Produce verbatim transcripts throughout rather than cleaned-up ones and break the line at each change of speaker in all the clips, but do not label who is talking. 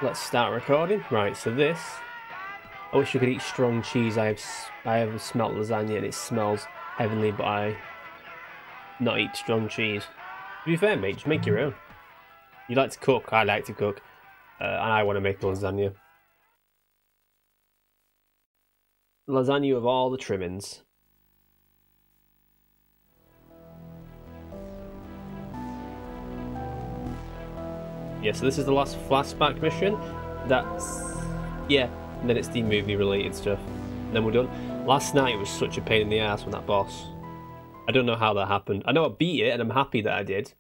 Let's start recording. Right, so this. I wish I could eat strong cheese. I have I have smelt lasagna and it smells heavenly, but I not eat strong cheese. To be fair, mate, just make your own. You like to cook. I like to cook, uh, and I want to make lasagna. Lasagna with all the trimmings. Yeah, so this is the last flashback mission. That's... yeah, and then it's the movie related stuff. And then we're done. Last night was such a pain in the ass with that boss. I don't know how that happened. I know I beat it and I'm happy that I did.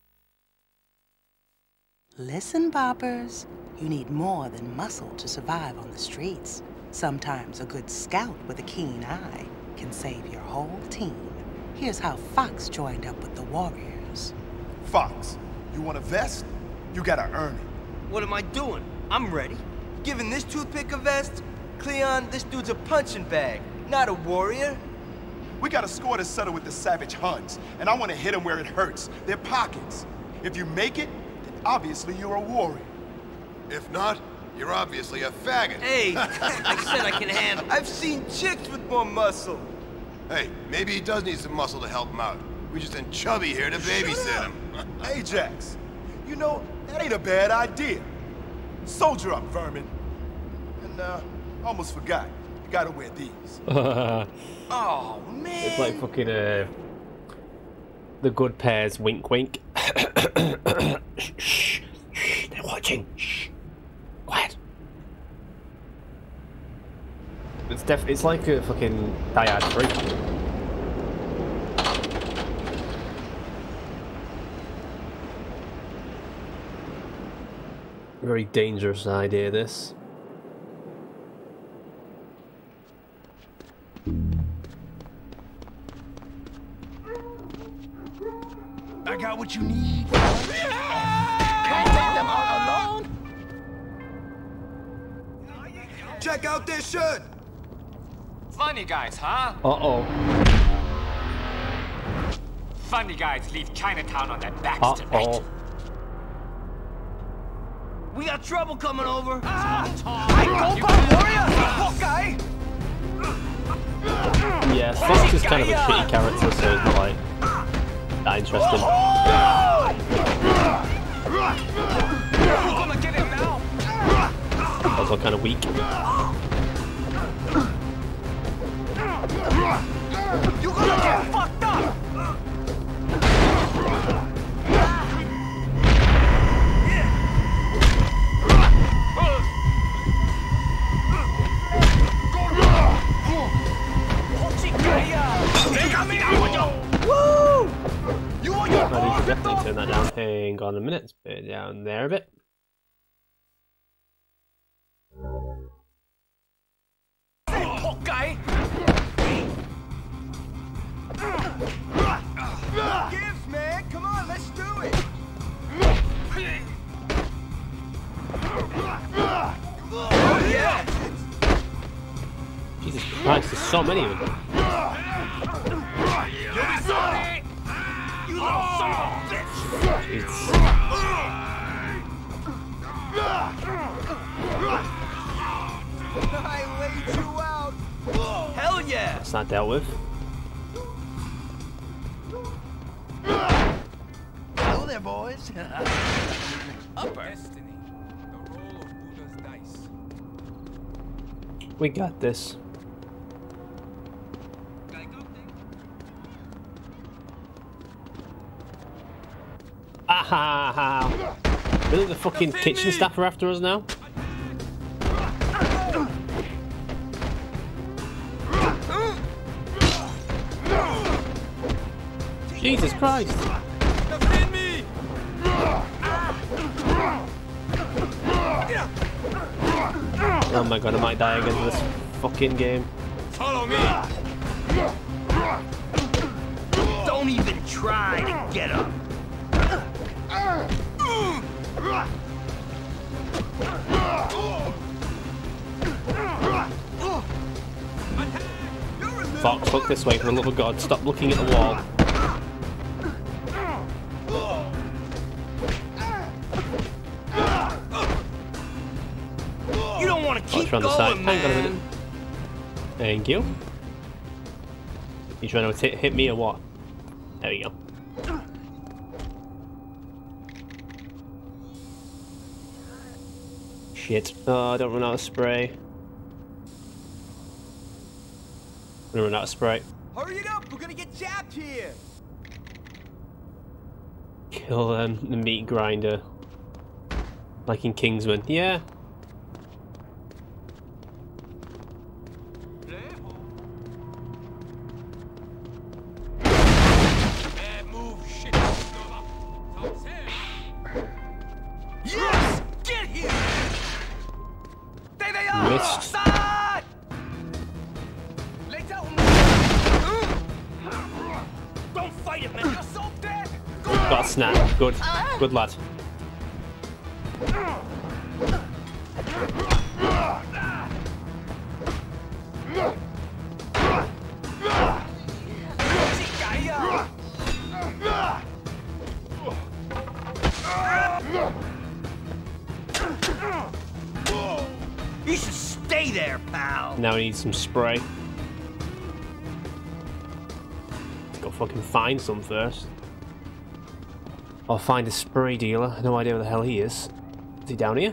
Listen, boppers. You need more than muscle to survive on the streets. Sometimes a good scout with a keen eye can save your whole team. Here's how Fox joined up with the Warriors.
Fox, you want a vest? You gotta earn it.
What am I doing? I'm ready. Giving this toothpick a vest? Cleon, this dude's a punching bag, not a warrior.
We got a score to settle with the Savage Huns, and I want to hit them where it hurts, their pockets. If you make it, then obviously you're a warrior.
If not, you're obviously a faggot.
Hey, I said I can handle. I've seen chicks with more muscle.
Hey, maybe he does need some muscle to help him out. We just sent Chubby here to babysit him.
Ajax, you know, that ain't a bad idea. Soldier up, vermin. And, uh, almost forgot. You gotta wear these.
Oh, man.
It's like fucking, uh... the good pairs, wink wink. Shh, shh, shh, they're watching. Shh. Quiet. It's def- it's like a fucking Die Hard three. Very dangerous idea, this.
I got what you need.
Can't take them out alone.
Check out this shirt.
Funny guys, huh?
Uh-oh.
Funny guys leave Chinatown on their backs tonight.
Uh-oh.
We got trouble coming over.
Ah,
I go for warrior, Hawkeye.
Yeah, Fox is kind of a shitty character, so it's not like that interesting.
We're gonna get him now.
Also kind of weak.
You gonna get fucked up. Woo! You want your
I need to definitely turn that down. Hang on a minute, let's put it down there a bit.
Hawkeye!
Give, man. Come on, let's do it. Oh, yeah.
Jesus Christ, there's so many of them.
You'll be sorry. You little son of a bitch.
Jesus.
I laid you out. Hell yeah.
That's not dealt with.
Hello there, boys.
Upper. Destiny. The roll of Buddha's dice.
We got this. Ah ha ha! Really, the fucking kitchen staff are after us now? Jesus Christ!
Defend me!
Oh my god, I might die again in this fucking game.
Follow me!
Don't even try to get up.
Fox, look this way for the love of God. Stop looking at the wall.
gonna
Oh,
keep
it's around the
going,
side. Hang on a minute.
man.
Thank you. You trying to hit, hit me or what? There we go. Shit. Oh, I don't run out of spray. I'm gonna run out of spray.
Hurry it up, we're gonna get jabbed here.
Kill um, the meat grinder. Like in Kingsman. Yeah.
Bad move, shit.
Yes! Get here! There they are!
Missed.
Side! Let out! Don't fight it, man! You're so dead!
Got a snap. Good. Good lad.
You should stay there, pal!
Now I need some spray. Let's go fucking find some first. I'll find a spray dealer. No idea where the hell he is. Is he down here?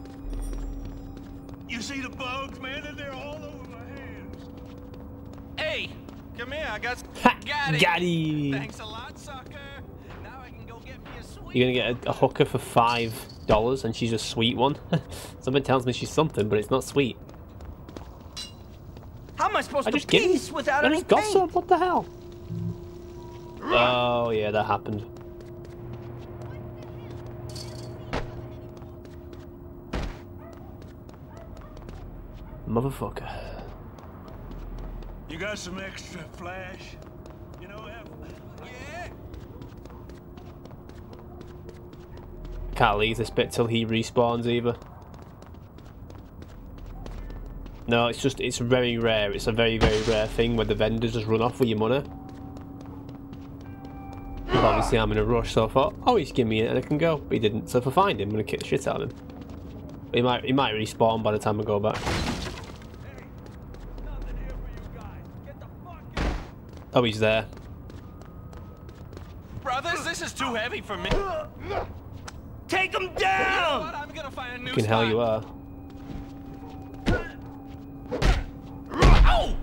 You see the bugs, man, and they're all over my hands.
Hey, come here. I got.
Ha!
Got it.
Got him!
Thanks a lot, sucker. Now I can go get me a sweet.
You're gonna get a, a hooker for five dollars, and she's a sweet one. Something tells me she's something, but it's not sweet.
How am I supposed
I
to
just get
piece without
I
any
just got
paint?
some. What the hell? Oh yeah, that happened. Motherfucker.
You got some extra flash? You know, have...
Yeah.
Can't leave this bit till he respawns either. No, it's just, it's very rare. It's a very, very rare thing where the vendors just run off with your money. But obviously I'm in a rush, so I thought, oh, he's giving me it and I can go. But he didn't, so if I find him, I'm going to kick the shit out of him. But he might, he might respawn by the time I go back. Oh, he's there.
Brothers, this is too heavy for me.
Take him
You know
down!
what? I'm gonna find a new
Fucking hell you are.
Ow!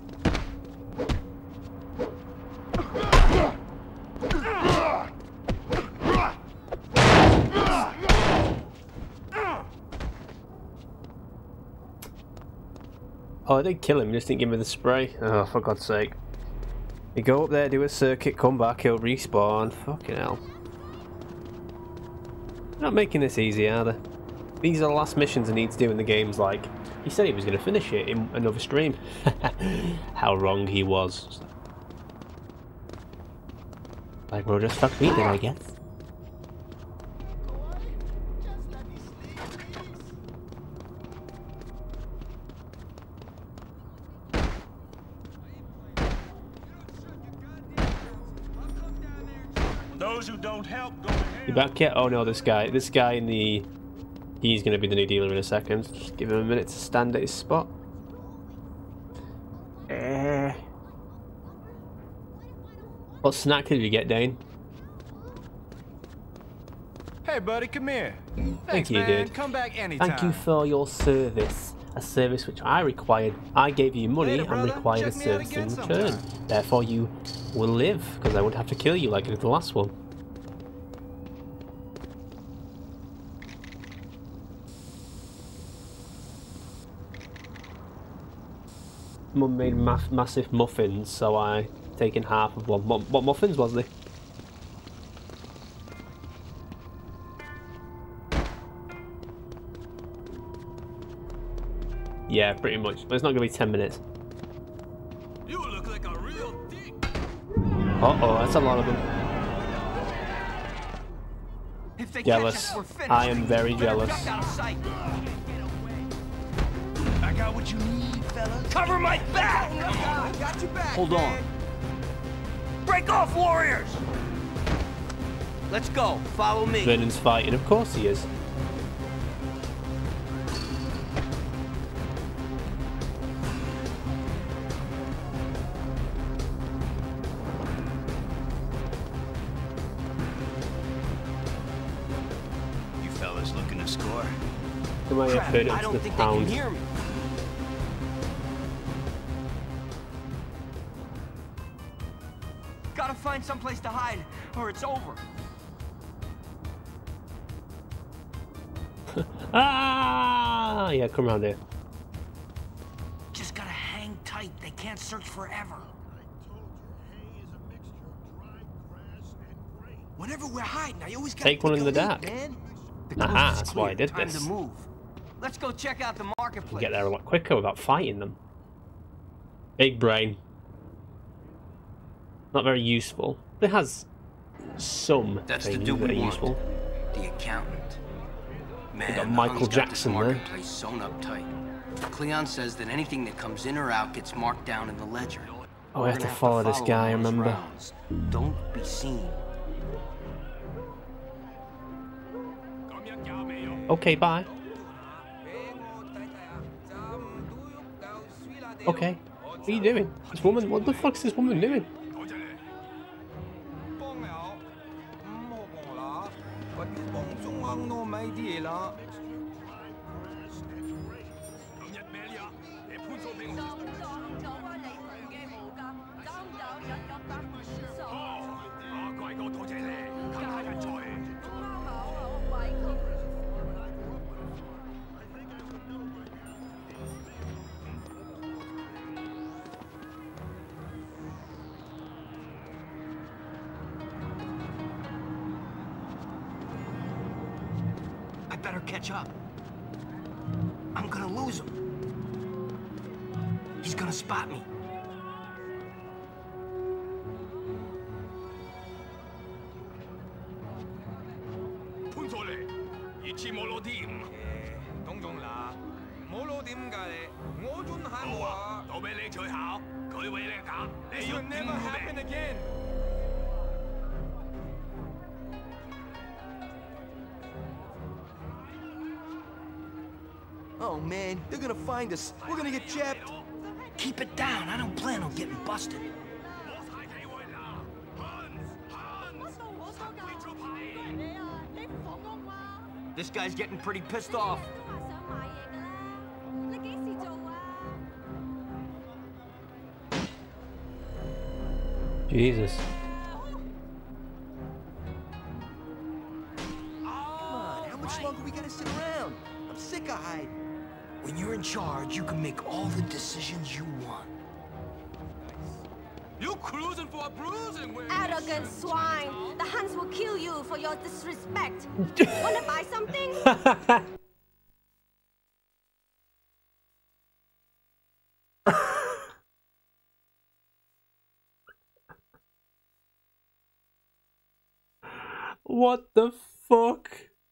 Oh, I did kill him, just didn't give me the spray. Oh, for God's sake. You go up there, do a circuit, come back, he'll respawn. Fucking hell. They're not making this easy, are they? These are the last missions I need to do in the games, like... He said he was going to finish it in another stream. How wrong he was. Like, well, just fuck me then, I guess.
Those who don't help go to hell.
You back yet? Oh no, this guy. This guy in the... He's going to be the new dealer in a second. Just give him a minute to stand at his spot. Eh. What snack did you get, Dane?
Hey, buddy, come here.
Thank
Thanks,
you,
man.
dude.
Come back anytime.
Thank you for your service. A service which I required. I gave you money
Later,
and
brother.
required a
Check me out
service
again
in return.
sometime.
Therefore, you will live, because I would have to kill you like I did the last one. Mum made ma massive muffins, so I taken half of one. What, what muffins was they? Yeah, pretty much. But it's not going to be ten minutes.
You look like a real dick.
Uh oh, that's a lot of them.
If they
Jealous.
catch us, we're finished.
I am very
Better
jealous.
duck out of sight.
I got what you need, fellas.
Cover my back!
I got you back.
Hold on. Break off, warriors! Let's go. Follow me.
Vernon's fighting, of course he is. Come on,
Crap,
put it
I
to
don't
the
think they
pound.
can hear me. Gotta find someplace to hide, or it's over.
Ah! Yeah, come around here.
Just gotta hang tight. They can't search forever. Whenever we're hiding, I always gotta
Take one in the dark.
Man. The
Aha,
coast is
that's why I
clear.
did
Time
this.
to move. Let's go check out the marketplace.
Get there a lot quicker without fighting them. Big brain. Not very useful. It has some
That's the
things
dude
that are
we want.
useful.
The accountant. Man,
got
the
Michael
Hun's got
Jackson
this
there.
marketplace sewn up tight. Cleon says that anything that comes in or out gets marked down in the ledger.
Oh,
We're
I have
gonna
to follow this
follow
guy, I
him on his
remember.
rounds. Don't be seen.
Okay, bye. Okay. What are you doing? This woman, what the fuck's this woman doing?
I better catch up. I'm gonna lose him. He's gonna spot me. Oh man, they're gonna find us. We're gonna get jabbed. Keep it down. I don't plan on getting busted. This guy's getting pretty pissed off.
Jesus.
Come on, how much longer we gotta sit around? I'm sick of hiding. When you're in charge, you can make all the decisions you want.
You cruising for a bruising?
Arrogant swine! The Huns will kill you for your disrespect. Wanna buy something?
What the fuck?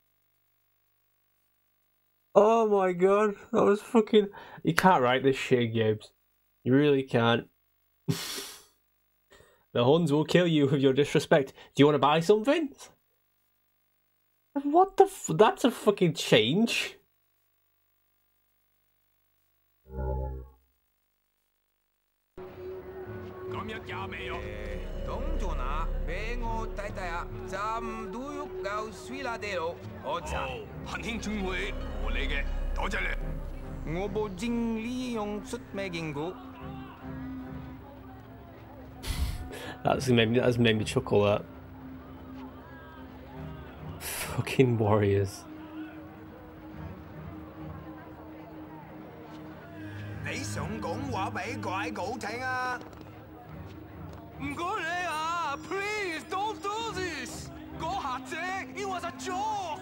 Oh my god, that was fucking... You can't write this shit, Gibbs. You really can't. The Huns will kill you with your disrespect. Do you want to buy something? What the f... That's a fucking change. That's made me, that's made me chuckle, that. Fucking warriors.
Please don't do this. It was a joke.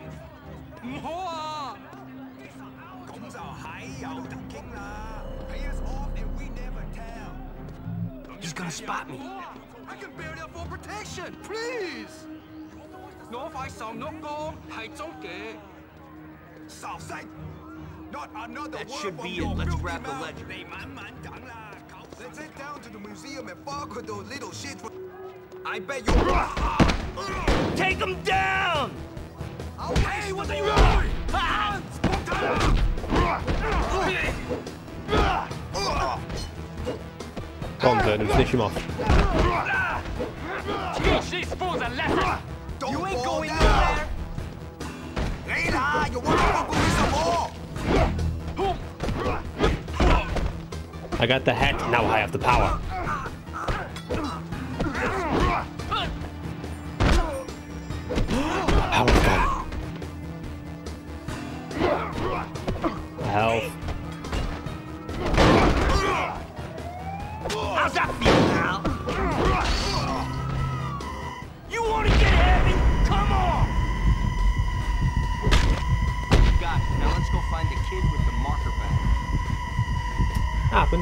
He's gonna spot me.
I can barely afford protection. Please. 攞塊神碌光係終極。
掃西 Not another
That
word
should
from
be
your
it. Let's
filthy
grab the
mouth.
ledger.
Let's head down to the museum and fuck with those little shits. I bet you.
Take him down!
Hey, what are you doing?
Go on, Vernon, finish him off.
Teach these fools a lesson.
Don't
You ain't
fall
going
down.
there!
Hey, lah, you want to fuck with me some more?
I got the head, now I have the power. Power's gone. Health.
How's that feel now? You want to get heavy? Come on! Got it. Now let's go find the kid with the marker bag.
Happened.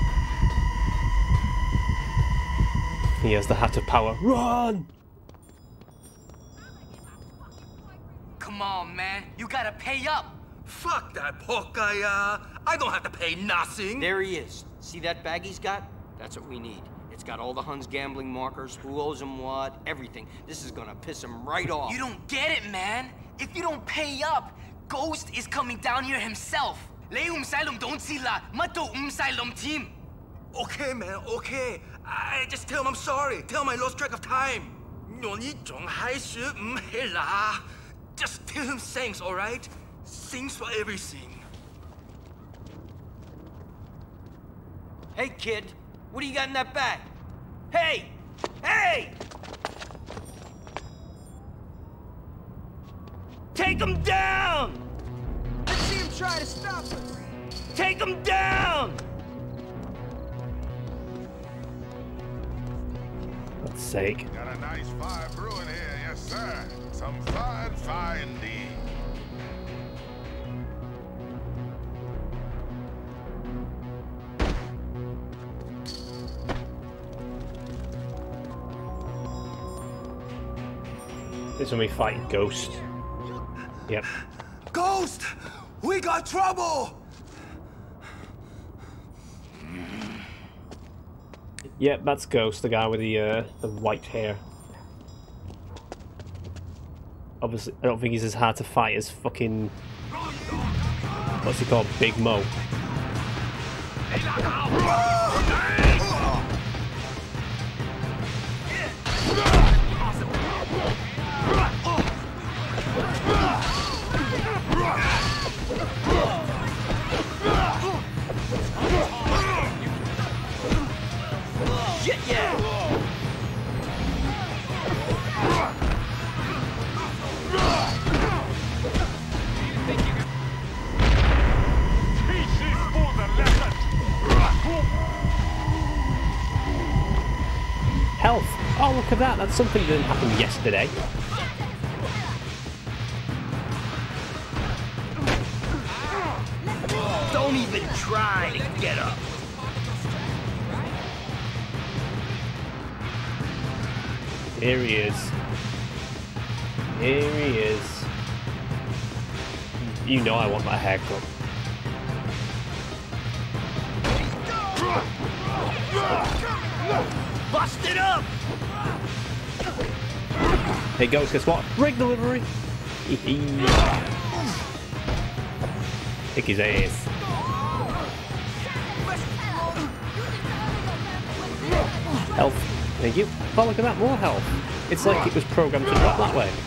He has the hat of power. Run!
Come on, man. You gotta pay up.
Fuck that poor guy, uh, I don't have to pay nothing.
There he is. See that bag he's got? That's what we need. It's got all the Huns gambling markers, who owes him what, everything. This is gonna piss him right off.
You don't get it, man. If you don't pay up, Ghost is coming down here himself. 你唔使諗懂知啦，乜都唔使諗添。
Okay, man, okay. I just tell him I'm sorry. Tell him I lost track of time. 我呢種係說唔起啦。Just tell him thanks, alright? Thanks for everything.
Hey, kid. What do you got in that bag? Hey! Hey! Take him down!
Let's see him try to stop us.
Take him down!
For God's sake.
Got a nice fire brewing here, yes sir. Some fine fire indeed.
This is when we fight Ghost. Yep.
Ghost! We got trouble!
Yep, that's Ghost, the guy with the uh, the white hair. Obviously, I don't think he's as hard to fight as fucking... what's he called? Big Mo.
Shit, yeah!
Health! Oh, look at that! That's something that didn't happen yesterday.
Don't even try to get up.
Here he is. Here he is. You know I want that haircut.
Bust it up!
Hey Ghost, guess what? Rig delivery! Kick his ass. Health. Thank you. Oh, look at that, more health. It's like it was programmed to drop that way.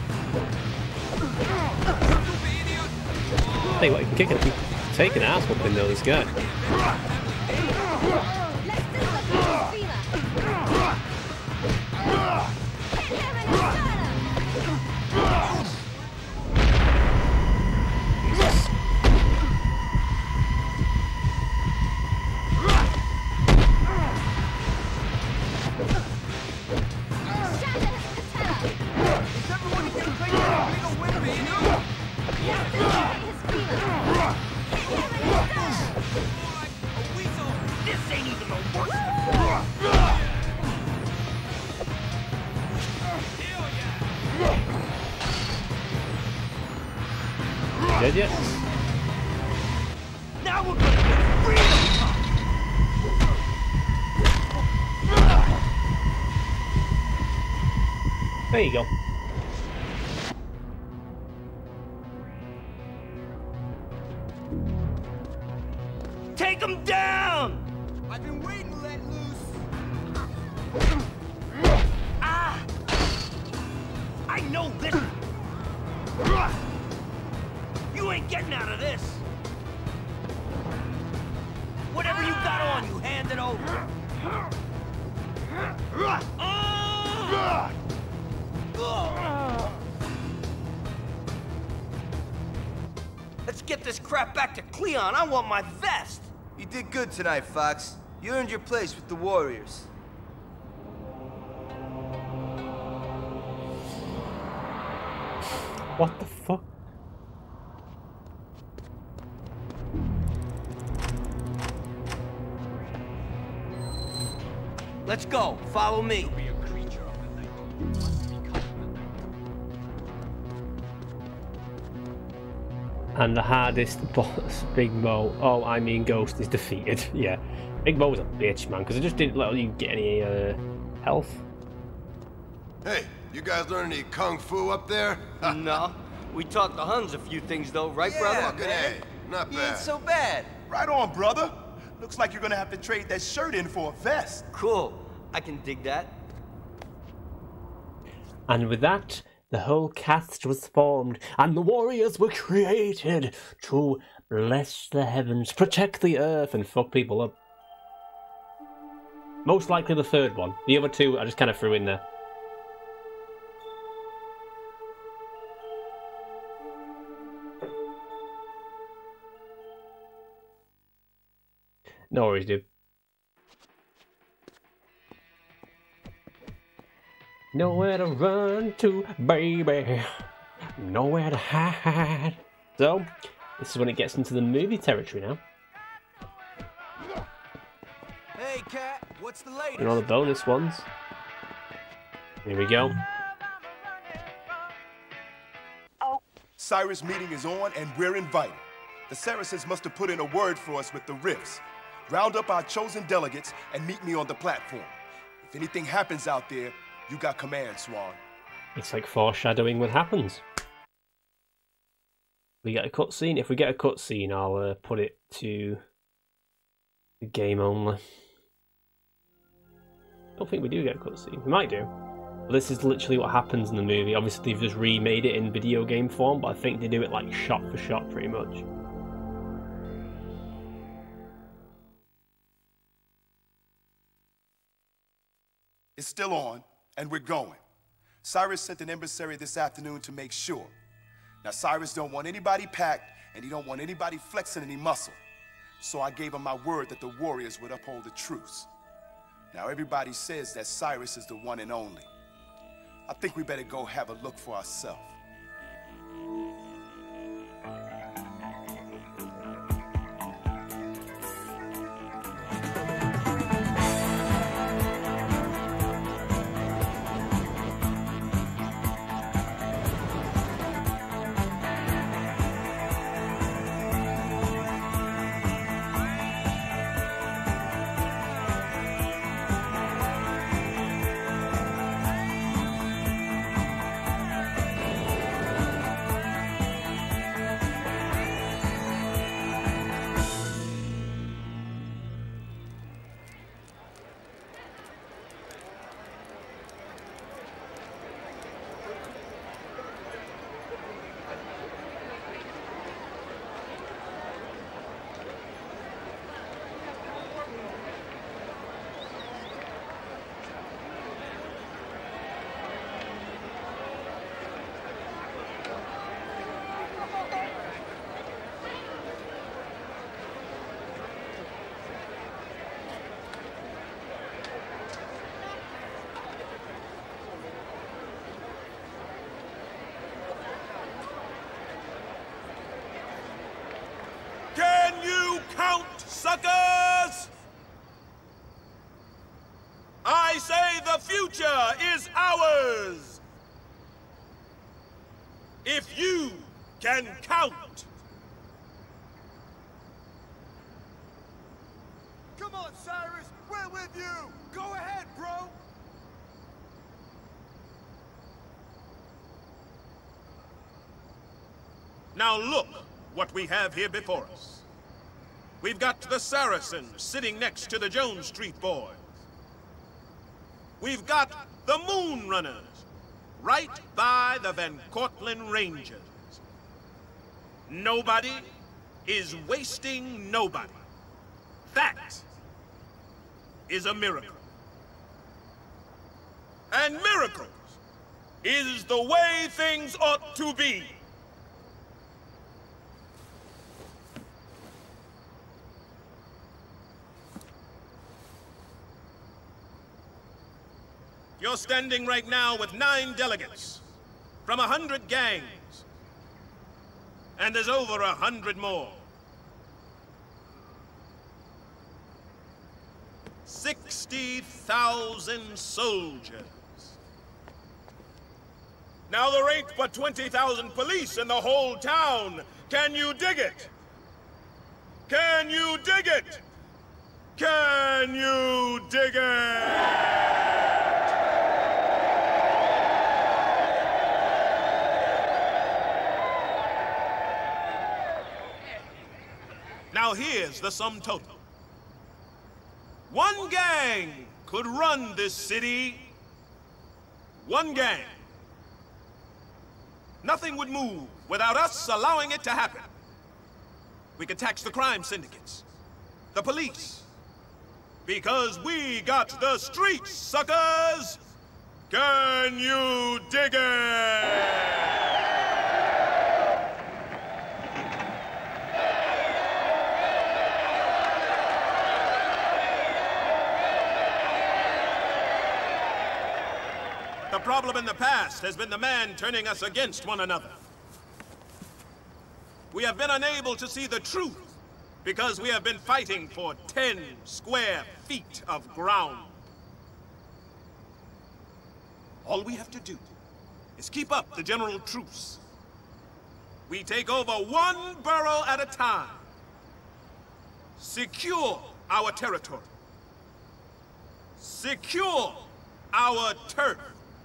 Hey, what, you can kick it. Take an ass whooping though, this guy. Dead yet?
Now we're gonna get freedom!
There you go.
Take him down!
I've been waiting to let loose.
Ah! I know this! You ain't getting out of this! Whatever you got on you, hand it over. Let's get this crap back to Cleon. I want my vest.
You did good tonight, Fox. You earned your place with the Warriors.
What the fuck?
Let's go. Follow me.
And the hardest boss, Big Mo, oh, I mean Ghost, is defeated. Yeah. Big Mo's a bitch, man, because it just didn't let you get any uh, health.
Hey, you guys learn any kung fu up there?
No. We taught the Huns a few things, though, right,
Yeah,
brother?
fucking A. Not
You
bad.
ain't so bad.
Right on, brother. Looks like you're gonna have to trade that shirt in for a vest.
Cool. I can dig that.
And with that, the whole cast was formed, and the warriors were created to bless the heavens, protect the earth, and fuck people up. Most likely the third one. The other two I just kind of threw in there. No worries, dude. Nowhere to run to, baby. Nowhere to hide. So, this is when it gets into the movie territory now.
Hey, Cat, what's the latest?
And all the bonus ones. Here we go.
Cyrus meeting is on, and we're invited. The Saracens must have put in a word for us with the Rifts. Round up our chosen delegates and meet me on the platform. If anything happens out there, you got command, Swan.
It's like foreshadowing what happens. We get a cutscene. If we get a cutscene, I'll uh, put it to the game only. I don't think we do get a cutscene. We might do. But this is literally what happens in the movie. Obviously, they've just remade it in video game form, but I think they do it like shot for shot, pretty much.
It's still on, and we're going. Cyrus sent an emissary this afternoon to make sure. Now, Cyrus don't want anybody packed, and he don't want anybody flexing any muscle. So I gave him my word that the warriors would uphold the truce. Now, everybody says that Cyrus is the one and only. I think we better go have a look for ourselves.
Suckers! I say the future is ours! If you can count!
Come on, Cyrus! We're with you! Go ahead, bro!
Now look what we have here before us. We've got the Saracens sitting next to the Jones Street boys. We've got the Moon Runners right by the Van Cortlandt Rangers. Nobody is wasting nobody. That is a miracle. And miracles is the way things ought to be. You're standing right now with nine delegates from a hundred gangs. And there's over a hundred more. Sixty thousand soldiers. Now there ain't but twenty thousand police in the whole town. Can you dig it? Can you dig it? Can you dig it? Now here's the sum total. One gang could run this city. One gang. Nothing would move without us allowing it to happen. We could tax the crime syndicates, the police, because we got the streets, suckers! Can you dig it? The problem in the past has been the man turning us against one another. We have been unable to see the truth because we have been fighting for ten square feet of ground. All we have to do is keep up the general truce. We take over one borough at a time. Secure our territory. Secure our turf.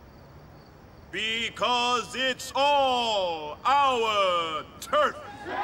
Because it's all our turf.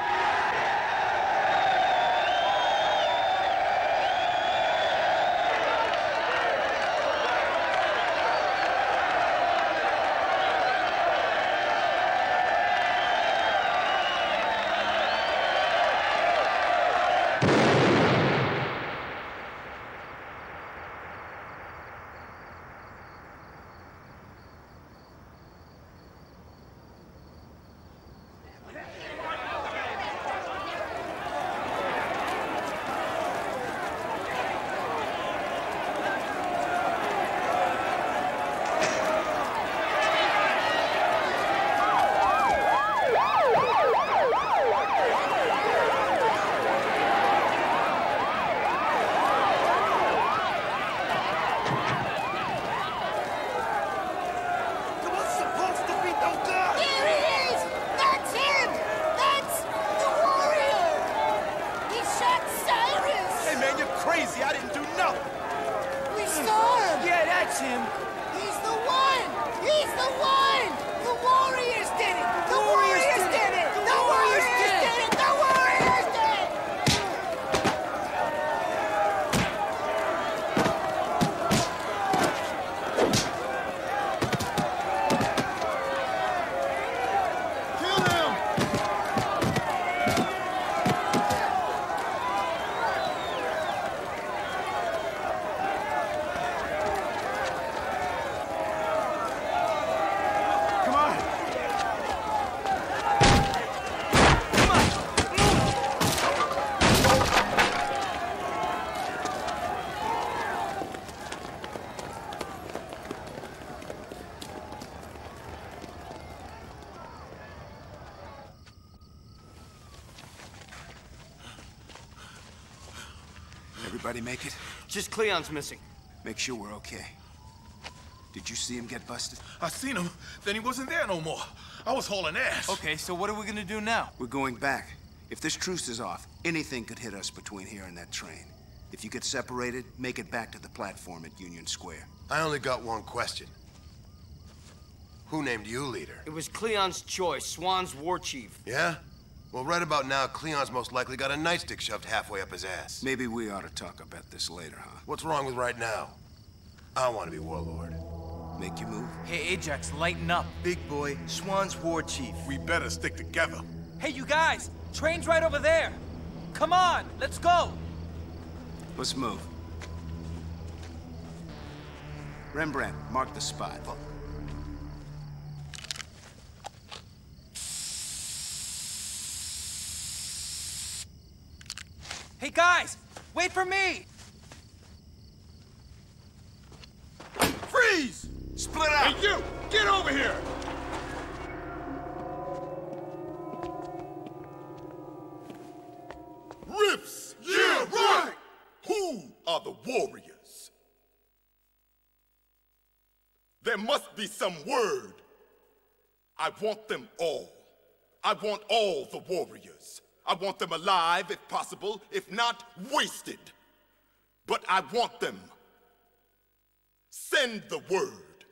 Everybody make it?
Just Cleon's missing.
Make sure we're okay. Did you see him get busted?
I seen him, then he wasn't there no more. I was hauling ass.
Okay, so what are we gonna do now?
We're going back. If this truce is off, anything could hit us between here and that train. If you get separated, make it back to the platform at Union Square.
I only got one question. Who named you leader?
It was Cleon's choice, Swan's war chief.
Yeah? Well, right about now, Cleon's most likely got a nightstick shoved halfway up his ass.
Maybe we ought to talk about this later, huh?
What's wrong with right now? I want to be warlord.
Make you move?
Hey, Ajax, lighten up.
Big boy, Swan's war chief.
We better stick together.
Hey, you guys! Train's right over there! Come on, let's go!
Let's move. Rembrandt, mark the spot.
Hey guys, wait for me!
Freeze!
Split out!
Hey, you! Get over here! Rifts! Yeah, right! Who are the warriors? There must be some word. I want them all. I want all the warriors. I want them alive, if possible, if not, wasted. But I want them. Send the word.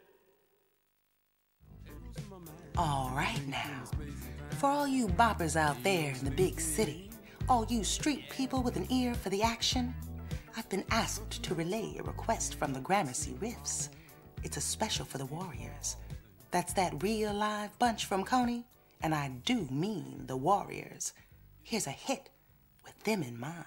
All right now. For all you boppers out there in the big city, all you street people with an ear for the action, I've been asked to relay a request from the Gramercy Rifts. It's a special for the warriors. That's that real live bunch from Coney, and I do mean the warriors. Here's a hit with them in mind.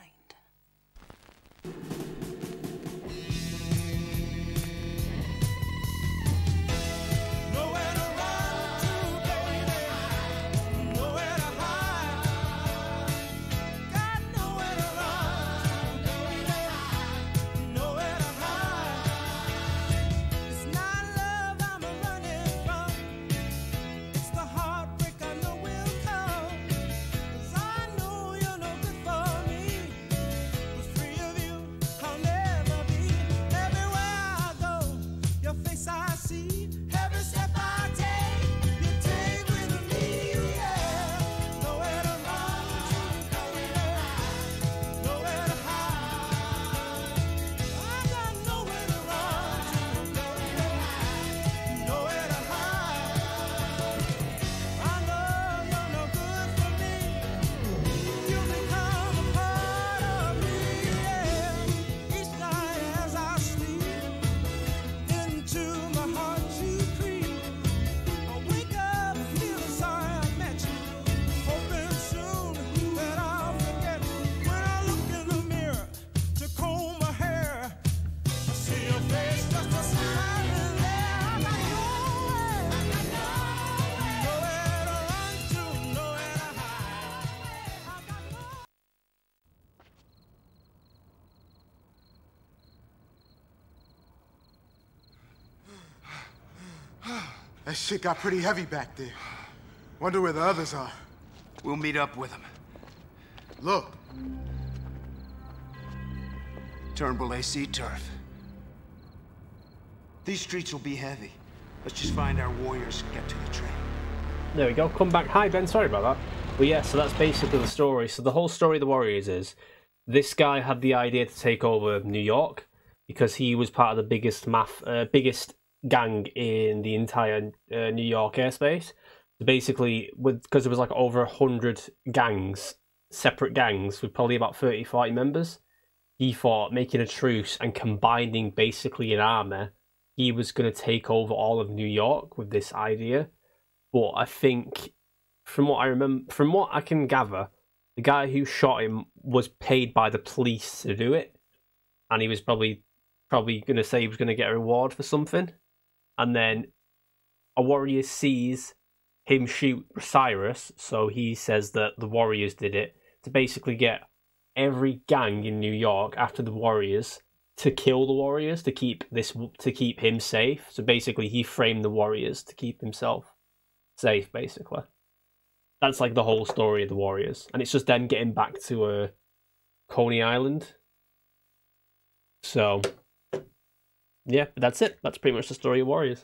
That shit got pretty heavy back there. Wonder where the others are.
We'll meet up with them.
Look.
Turnbull A C turf.
These streets will be heavy. Let's just find our warriors and get to the train.
There we go. Come back. Hi, Ben. Sorry about that. But yeah, so that's basically the story. So the whole story of the Warriors is this guy had the idea to take over New York because he was part of the biggest math, uh, biggest gang in the entire uh, New York airspace. So basically, with because there was like over a hundred gangs, separate gangs with probably about thirty, forty members, he thought making a truce and combining basically an army, he was going to take over all of New York with this idea. But I think, from what I remember, from what I can gather, the guy who shot him was paid by the police to do it, and he was probably probably going to say he was going to get a reward for something. And then a warrior sees him shoot Cyrus, so he says that the Warriors did it to basically get every gang in New York after the Warriors to kill the Warriors to keep this to keep him safe. So basically, he framed the Warriors to keep himself safe. Basically, that's like the whole story of the Warriors, and it's just them getting back to uh, Coney Island. So. Yeah, but that's it. That's pretty much the story of Warriors.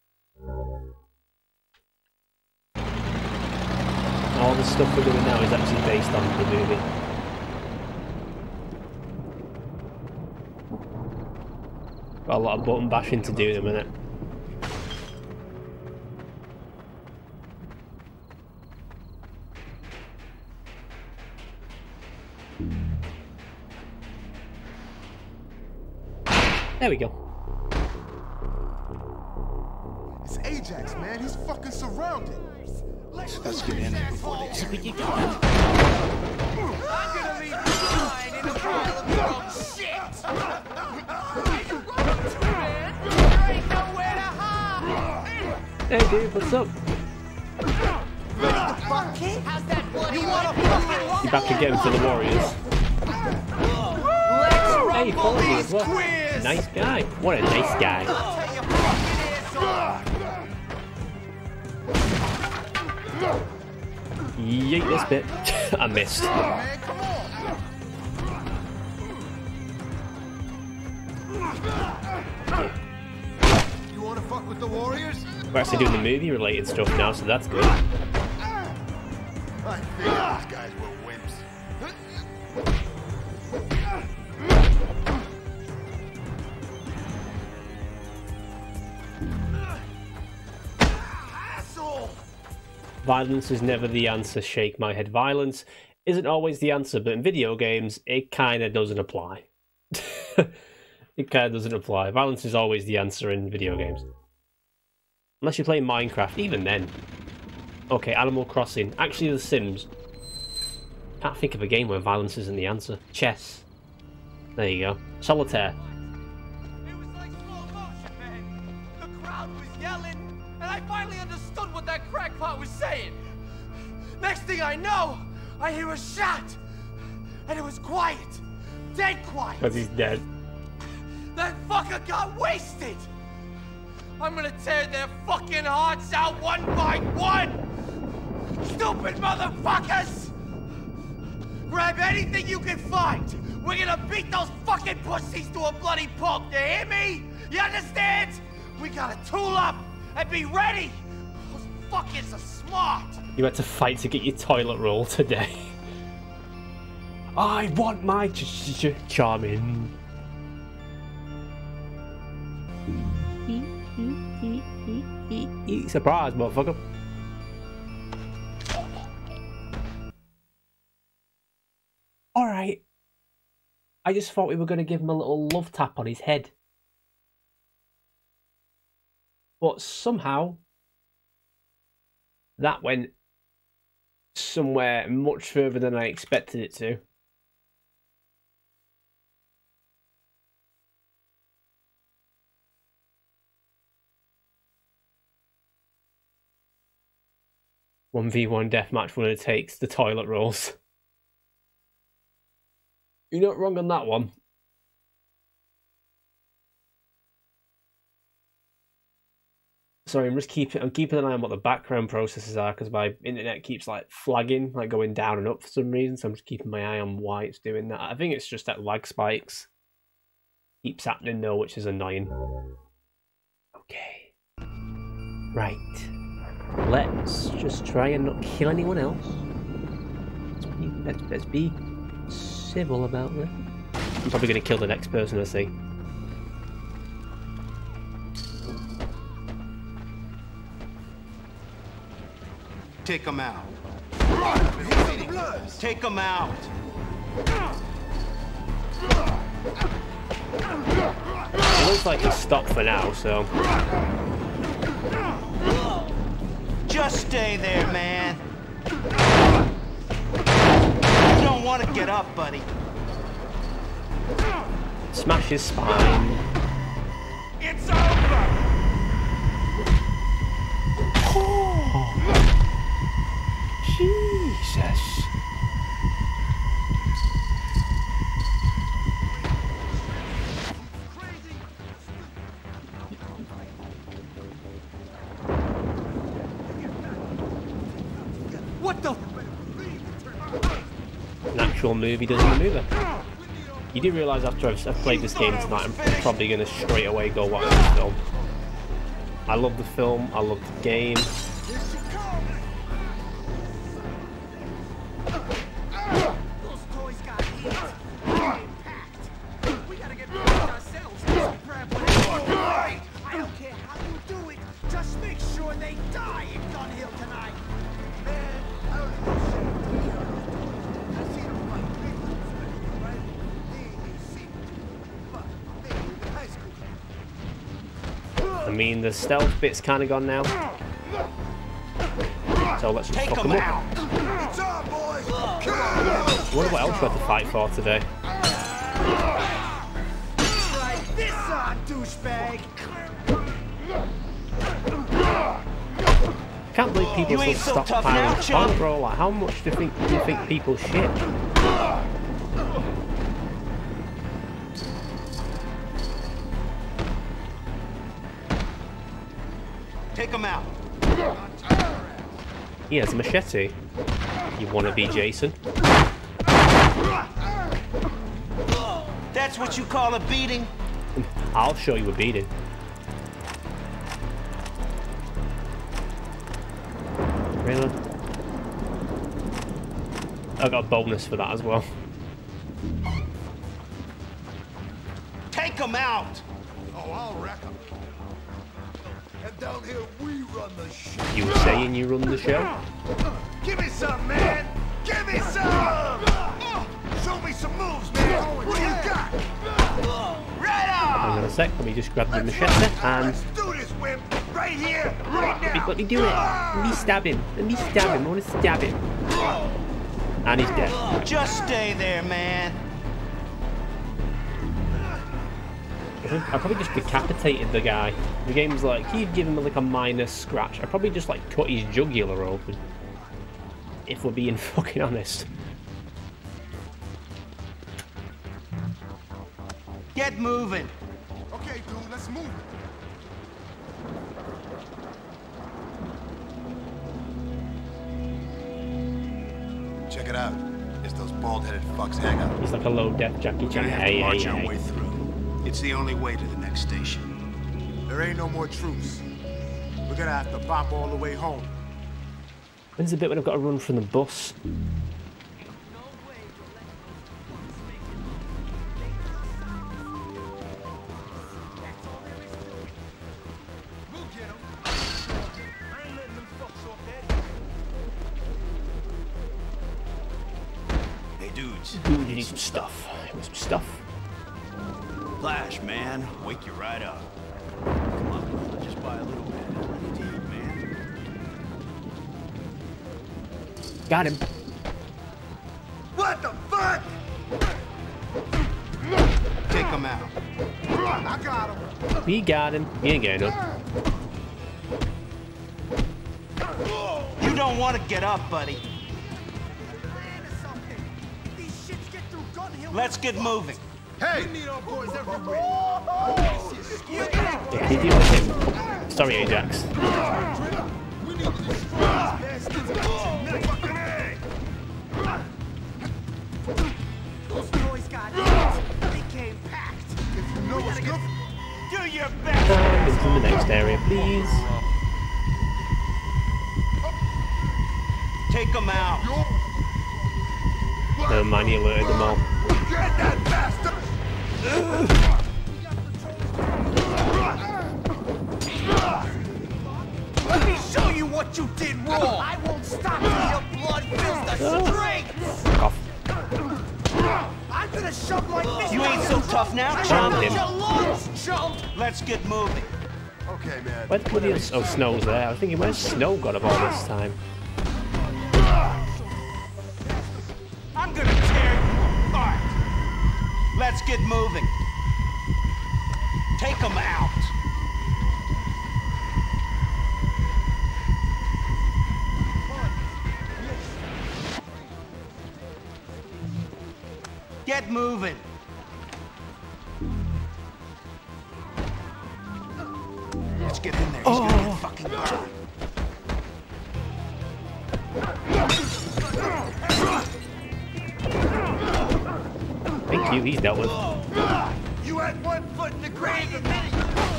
All the stuff we're doing now is actually based on the movie. Got a lot of button bashing to do in a minute. There we go.
It's Ajax, man. He's fucking surrounded.
Let's get in there before they
I'm gonna leave you behind in a pile of your own shit!
Hey dude, what's up? You back to get him to the Warriors. Hey, followed me as well. Nice guy. What a nice guy. Yeet this bit. I missed.
You wanna fuck with the Warriors?
We're actually doing the movie related stuff now, so that's good.
I think these guys were wimps. Asshole!
Violence is never the answer, shake my head. Violence isn't always the answer, but in video games, it kind of doesn't apply. It kind of doesn't apply. Violence is always the answer in video games. Unless you're playing Minecraft, even then. Okay, Animal Crossing. Actually, The Sims. Can't think of a game where violence isn't the answer. Chess. There you go. Solitaire.
It was like slow motion, man. The crowd was yelling, and I finally understood what that crackpot was saying. Next thing I know, I hear a shot, and it was quiet. Dead quiet.
Because he's dead.
That fucker got wasted! I'm gonna tear their fucking hearts out one by one! Stupid motherfuckers! Grab anything you can find! We're gonna beat those fucking pussies to a bloody pulp, you hear me? You understand? We gotta tool up and be ready! Those fuckers are smart!
You had to fight to get your toilet roll today. I want my ch ch ch charming. Surprise, motherfucker. Alright. I just thought we were going to give him a little love tap on his head. But somehow, that went somewhere much further than I expected it to. one v one deathmatch winner takes the toilet rolls. You're not wrong on that one. Sorry, I'm just keeping I'm keeping an eye on what the background processes are because my internet keeps like flagging, like going down and up for some reason. So I'm just keeping my eye on why it's doing that. I think it's just that lag spikes. Keeps happening though, which is annoying. Okay. Right. Let's just try and not kill anyone else. Let's be, let's, let's be civil about that. I'm probably going to kill the next person I see.
Take him out. Take him out.
It looks like it's stopped for now, so...
Just stay there, man. You don't want to get up, buddy.
Smash his spine.
It's over!
Oh. Jesus.
What the?
An actual movie doesn't maneuver. You do realise after I've, I've played this game tonight, I'm probably going to straight away go watch this film. I love the film, I love the game. I mean, the stealth bit's kind of gone now. So let's just fuck them up. I wonder what else we have to fight for today.
Try this on, douchebag!
can't believe people
You ain't
still
so tough
stockpiling
now,
plant,
chump.
bro. Like, how much do you think do you think people shit?
Take him out.
He has a machete. You wanna be Jason?
That's what you call a beating?
I'll show you a beating. Really? I got a bonus for that as well.
Take him out.
Oh, I'll wreck him. And down here, we run the show.
You were saying you run the show?
Give me some, man. Give me some. Show me some moves, man. What do you got? Right on.
Hang on a sec. Let me just grab the machete and
Let's do this, wimp. Right here, right now.
let me do it. Let me stab him. Let me stab him. I want to stab him. And he's dead.
Just stay there, man.
I probably just decapitated the guy. The game's like, he'd give him like a minor scratch. I probably just like cut his jugular open. If we're being fucking honest.
Get moving.
Okay, dude, let's move.
Check it out. It's those bald-headed fucks hang up.
He's like a low-def Jackie Chan. Hey, hey, hey.
through. It's the only way to the next station.
There ain't no more truce. We're gonna have to bop all the way home.
When's the bit when I've got to run from the bus?
Hey, dudes.
Dude, you need some stuff. You want some stuff?
Flash, man. Wake you right up. Come on, let's just buy a little bit. What do you need, man?
Got him.
What the fuck?
Take him out.
I got him.
We got him. He ain't getting up.
You don't want to get up, buddy. Let's get moving.
Hey! We need our boys everywhere.
Yeah, can you deal with him? Sorry, Ajax.
We need to destroy these bastards. Fucking A! Those boys got hit. They came packed. If you know what's good,
Do your best.
And into the next area, please.
Take him out.
Never mind, he alerted them all.
get that bastard!
Let me show you what you did wrong. I won't stop till your blood fills the streets.
Fuck off.
I'm gonna shove my fist.
You ain't so tough now,
Charmed
chump.
him.
Your lungs, chump.
Let's get moving.
Okay, man.
Where the bloody hell- Oh, Snow's there. I was thinking, where's Snow got up all this time?
I'm gonna tear you apart. Let's get moving. Take him out. Get moving. Let's get in there. He's gonna get fucking burned.
Thank you, he's dealt with.
You had one foot in the grave of me.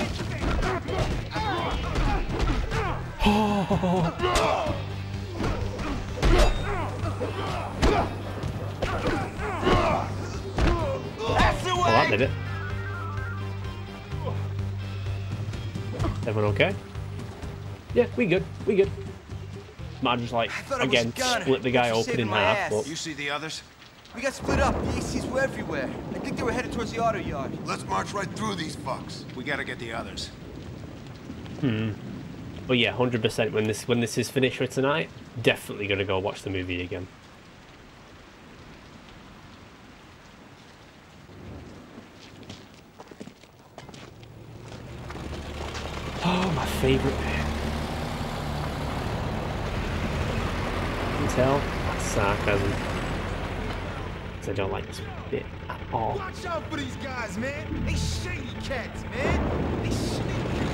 That's the
Oh, that
way.
did it. Everyone okay? Yeah, we good. We good. Might just like,
thought I was
again,
gone.
split the guy
Just
open in
saving my
half,
ass.
but
You see the others?
We got split up. The A Cs were everywhere. I think they were headed towards the auto yard.
Let's march right through these fucks.
We gotta get the others.
hmm. But yeah, one hundred percent when this when this is finished for tonight, definitely gonna go watch the movie again. Oh, my favourite bit. tell? That's sarcasm. Because I don't like this bit at all.
Watch out for these guys, man. They shady cats, man. They shady.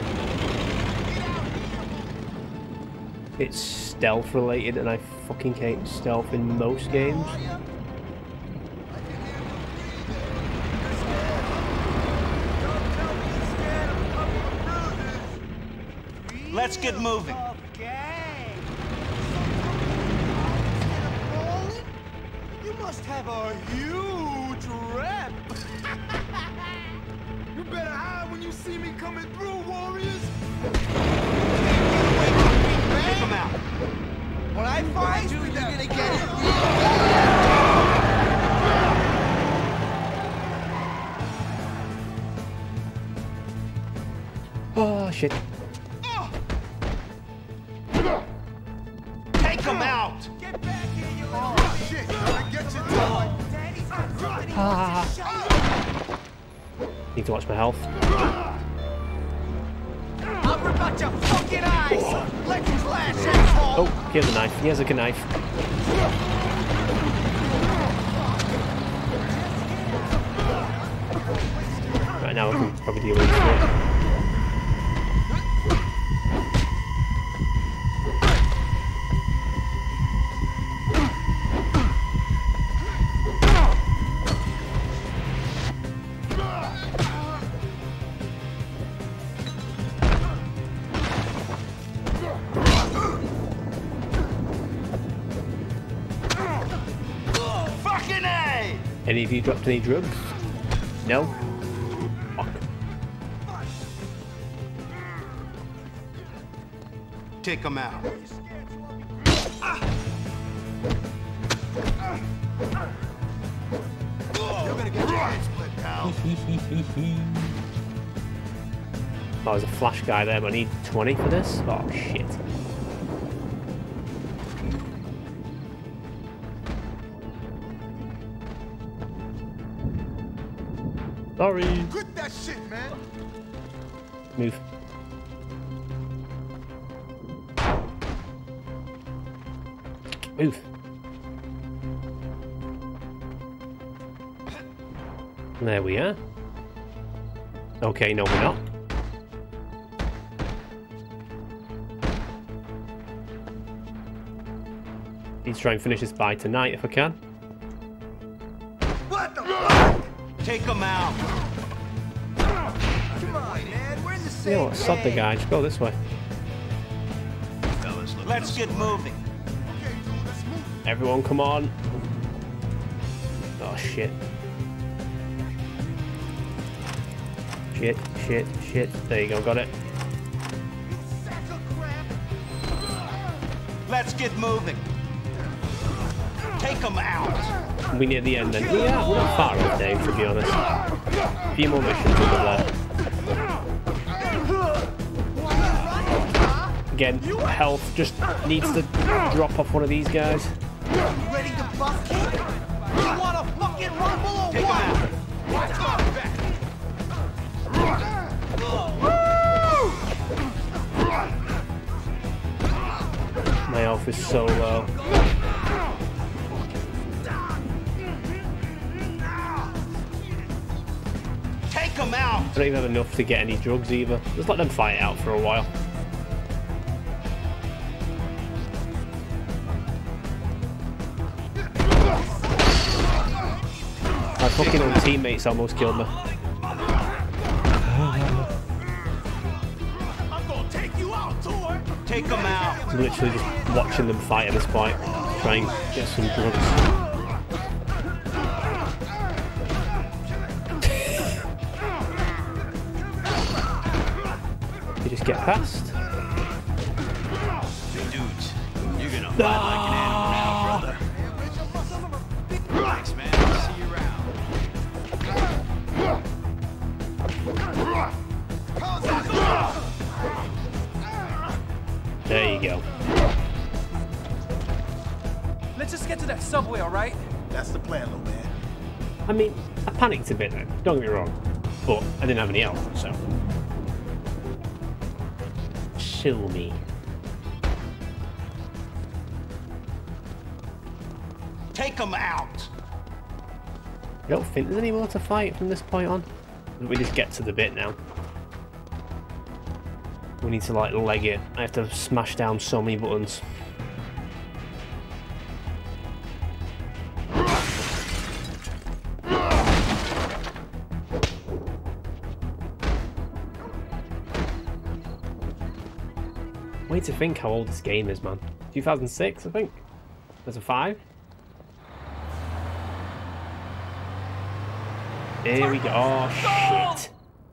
It's stealth related, and I fucking hate stealth in most games.
Let's get moving.
You must have a huge rep. You better hide when you see me coming through, warriors.
Take them out.
When I find you, you're gonna get it.
Oh shit.
Take them out.
Get back here, you little oh, shit. I get you, boy.
Ah. Need to watch my health.
I'll rip out your fucking eyes. Let you flash, asshole.
Oh, he has a knife. He has a knife. Right now, I can probably deal with it. Any of you dropped any drugs? No? Fuck.
Take them out.
You're gonna get your head split, pal.
Oh, there's a flash guy there, but I need twenty for this? Oh, shit. Sorry.
Quit that shit, man.
Move. Move. There we are. Okay, no, we're not. Need to try and finish this by tonight if I can.
What the fuck?
Take them out.
Come on, man. We're in the same
You know what? Sod the guy. Just go this way.
Let's get moving.
Okay, dude, let's move.
Everyone, come on. Oh, shit. Shit, shit, shit. There you go, got it.
Sack of crap.
Let's get moving. Take them out.
We near the end then. Yeah, we're not far off, Dave, to be honest. A few more missions over there. Again, health just needs to drop off one of these guys.
Ready to buff kick? You wanna fucking rumble or
Take
what?
them out.
Watch my back.
My health is so low.
Take them out.
I don't even have enough to get any drugs either. Just let them fight it out for a while. My fucking own teammates almost killed me.
I'm gonna take you out, Tor.
Take them out.
I'm literally just watching them fight at this point. Try and get some drugs. You just get past.
Dudes, you're gonna fight like an animal now, brother. Thanks, man. I'll see you around.
There you go.
Let's just get to that subway, alright?
That's the plan, little man.
I mean, I panicked a bit then, don't get me wrong. But I didn't have any health, so. Chill me.
Take them out.
I don't think there's any more to fight from this point on. We just get to the bit now. We need to like leg it. I have to smash down so many buttons. Way to think how old this game is, man. two thousand six, I think. There's a five. Here we go. Oh, shit.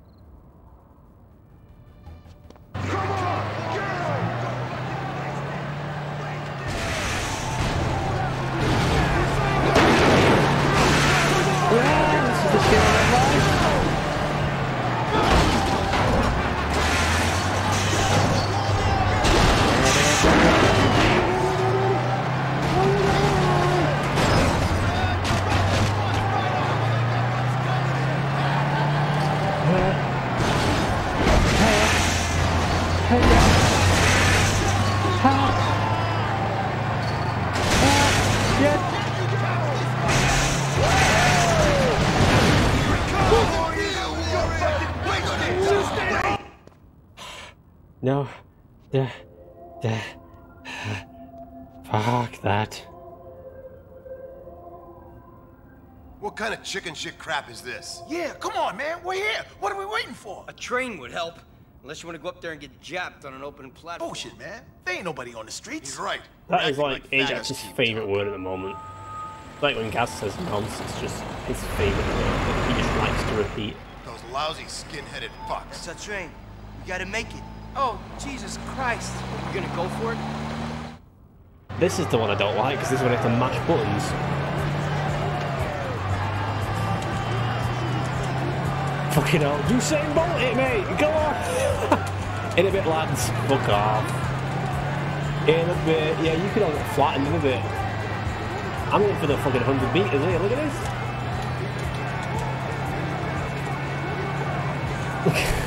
Yeah, this is the skill of life. No, the, the, fuck that.
What kind of chicken shit crap is this?
Yeah, come on, man. We're here. What are we waiting for?
A train would help. Unless you want to go up there and get japped on an open platform.
Bullshit, man. There ain't nobody on the streets.
He's right.
That is like Ajax's favourite word at the moment. Like when Gaz says nonce, it's just his favourite word that he just likes to repeat.
Those lousy skin-headed fucks.
It's a train. We gotta make it.
Oh, Jesus Christ.
You gonna go for it?
This is the one I don't like, because this is when I have to mash buttons. Fucking hell. Usain Bolt it, mate! Go on! In a bit, lads. Fuck off. In a bit. Yeah, you could all get flattened in a bit. I'm going for the fucking one hundred meters here. Look at this.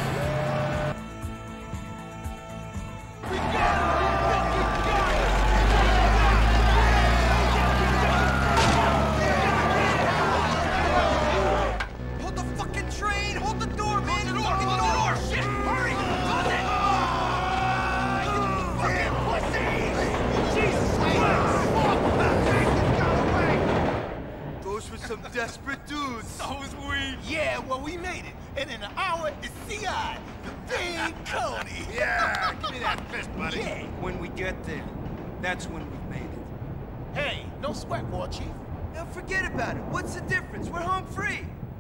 Desperate dudes. So was we. Yeah, well, we made it. And in an hour, it's C I, the big Coney.
Yeah, give me that fist, buddy.
Yeah.
When we get there, that's when we've made it.
Hey, no sweat, War Chief.
Now forget about it. What's the difference? We're home free.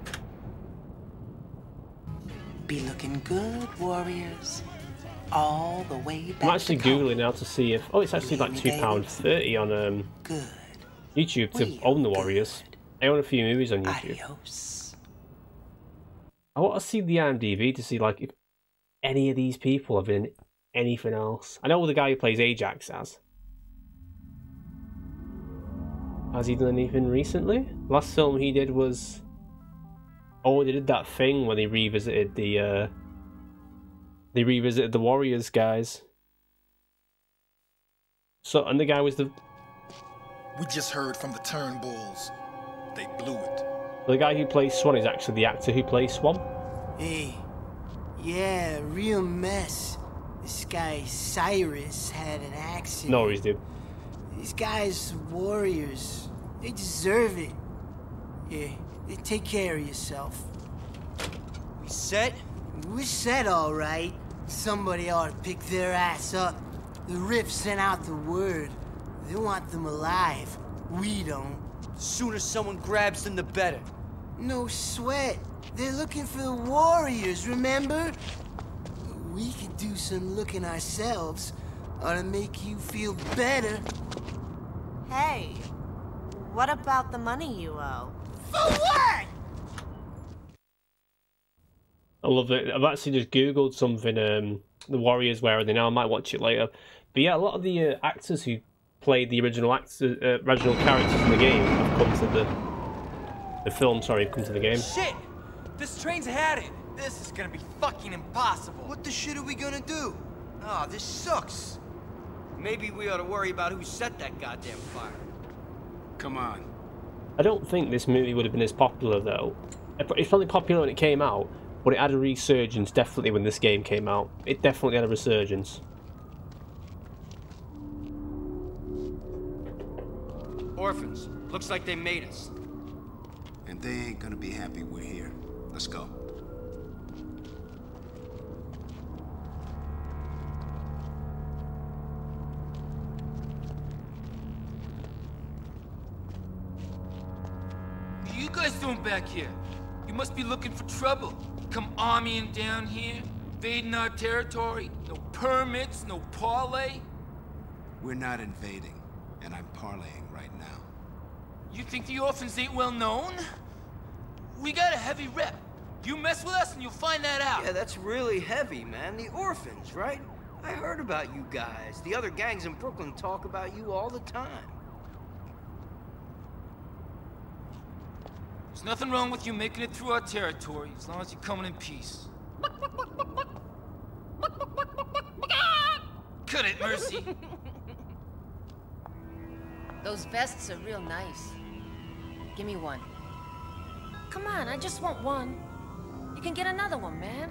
Be looking good, warriors. All the way back.
I'm actually googling now to see if oh, it's actually like two pounds thirty on um
good.
YouTube to
Real
own the
good.
Warriors. I own a few movies on YouTube.
Adios.
I want to see the I M D B to see like if any of these people have been in anything else. I know the guy who plays Ajax has. Has he done anything recently? Last film he did was oh, they did that thing when they revisited the uh they revisited the Warriors guys. So and the guy was the
We just heard from the Turnbulls. They blew it.
the guy who plays Swan is actually the actor who plays Swan.
Hey, yeah, real mess. This guy Cyrus had an accident.
No worries, dude.
These guys, warriors, they deserve it. Yeah, they take care of yourself.
We set?
We're set, all right. Somebody ought to pick their ass up. The Rift sent out the word. They want them alive. We don't.
The sooner someone grabs them, the better.
No sweat. They're looking for the warriors, remember? We could do some looking ourselves. Ought to make you feel better.
Hey, what about the money you owe?
For what?
I love it. I've actually just googled something. Um, the Warriors, where are they now? I might watch it later. But yeah, a lot of the uh, actors who played the original actors, uh, original characters in the game have come to the the film. Sorry, have come to the game.
Shit! This train's had it.
This is gonna be fucking impossible. What the shit are we gonna do? Ah, oh, this sucks. Maybe we ought to worry about who set that goddamn fire.
Come on.
I don't think this movie would have been as popular though. It's probably popular when it came out, but it had a resurgence definitely when this game came out. It definitely had a resurgence.
Orphans. Looks like they made us.
And they ain't gonna be happy we're here. Let's go.
What are you guys doing back here? You must be looking for trouble. Come armying down here, invading our territory. No permits, no parlay.
We're not invading, and I'm parlaying right now.
You think the orphans ain't well known? We got a heavy rep. You mess with us and you'll find that out.
Yeah, that's really heavy, man. The orphans, right? I heard about you guys. The other gangs in Brooklyn talk about you all the time.
There's nothing wrong with you making it through our territory, as long as you're coming in peace. Cut it, Mercy.
Those vests are real nice. Give me one. Come on, I just want one. You can get another one, man.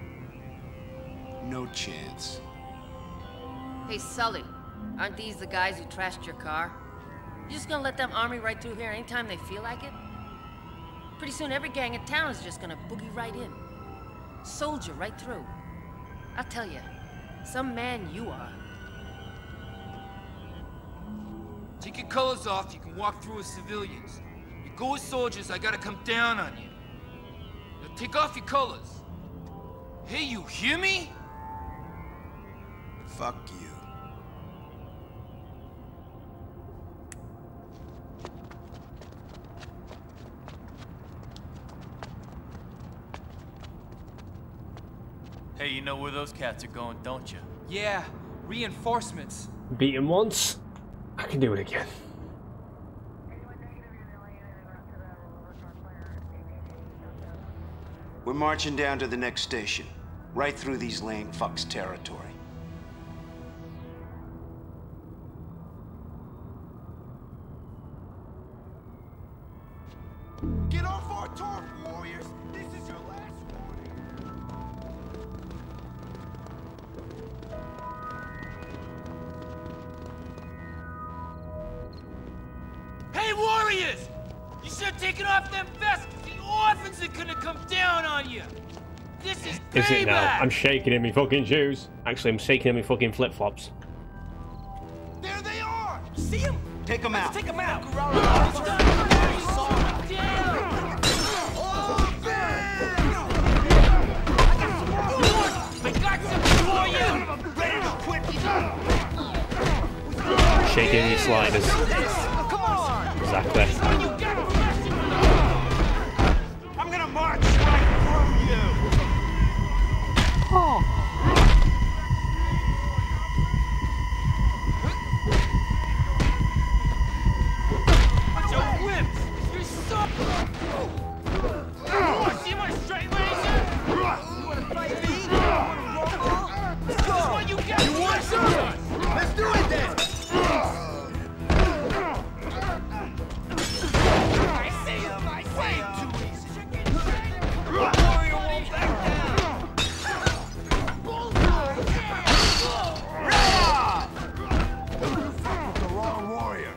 No chance.
Hey, Sully, aren't these the guys who trashed your car? You just gonna let them army right through here anytime they feel like it? Pretty soon every gang in town is just gonna boogie right in. Soldier right through. I'll tell you, some man you are.
Take your colors off, you can walk through as civilians. You go as soldiers, I gotta come down on you. Now take off your colors. Hey, you hear me?
Fuck you.
Hey, you know where those cats are going, don't you?
Yeah, reinforcements.
Beat him once, I can do it again.
We're marching down to the next station, right through these lame fucks' territory.
Get off our turf, warriors! This is your last warning!
Hey, warriors! You should have taken off them vests! The orphans are gonna come down on you! This is payback!
Is it now? I'm shaking in my fucking shoes. Actually, I'm shaking in my fucking flip-flops.
There they are!
See them?
Take them out!
Take them out!
Shaking your sliders. Exactly.
I'm gonna march right through you! Oh.
Bunch of wimps! You're so... Oh, see my straight razor? You wanna fight me? You wanna rumble? This is what you get! You want some? Let's do it then! I see him! I see him! Too easy! Warrior won't back down! Bullseye!
Yeah! You fucked with the wrong warrior.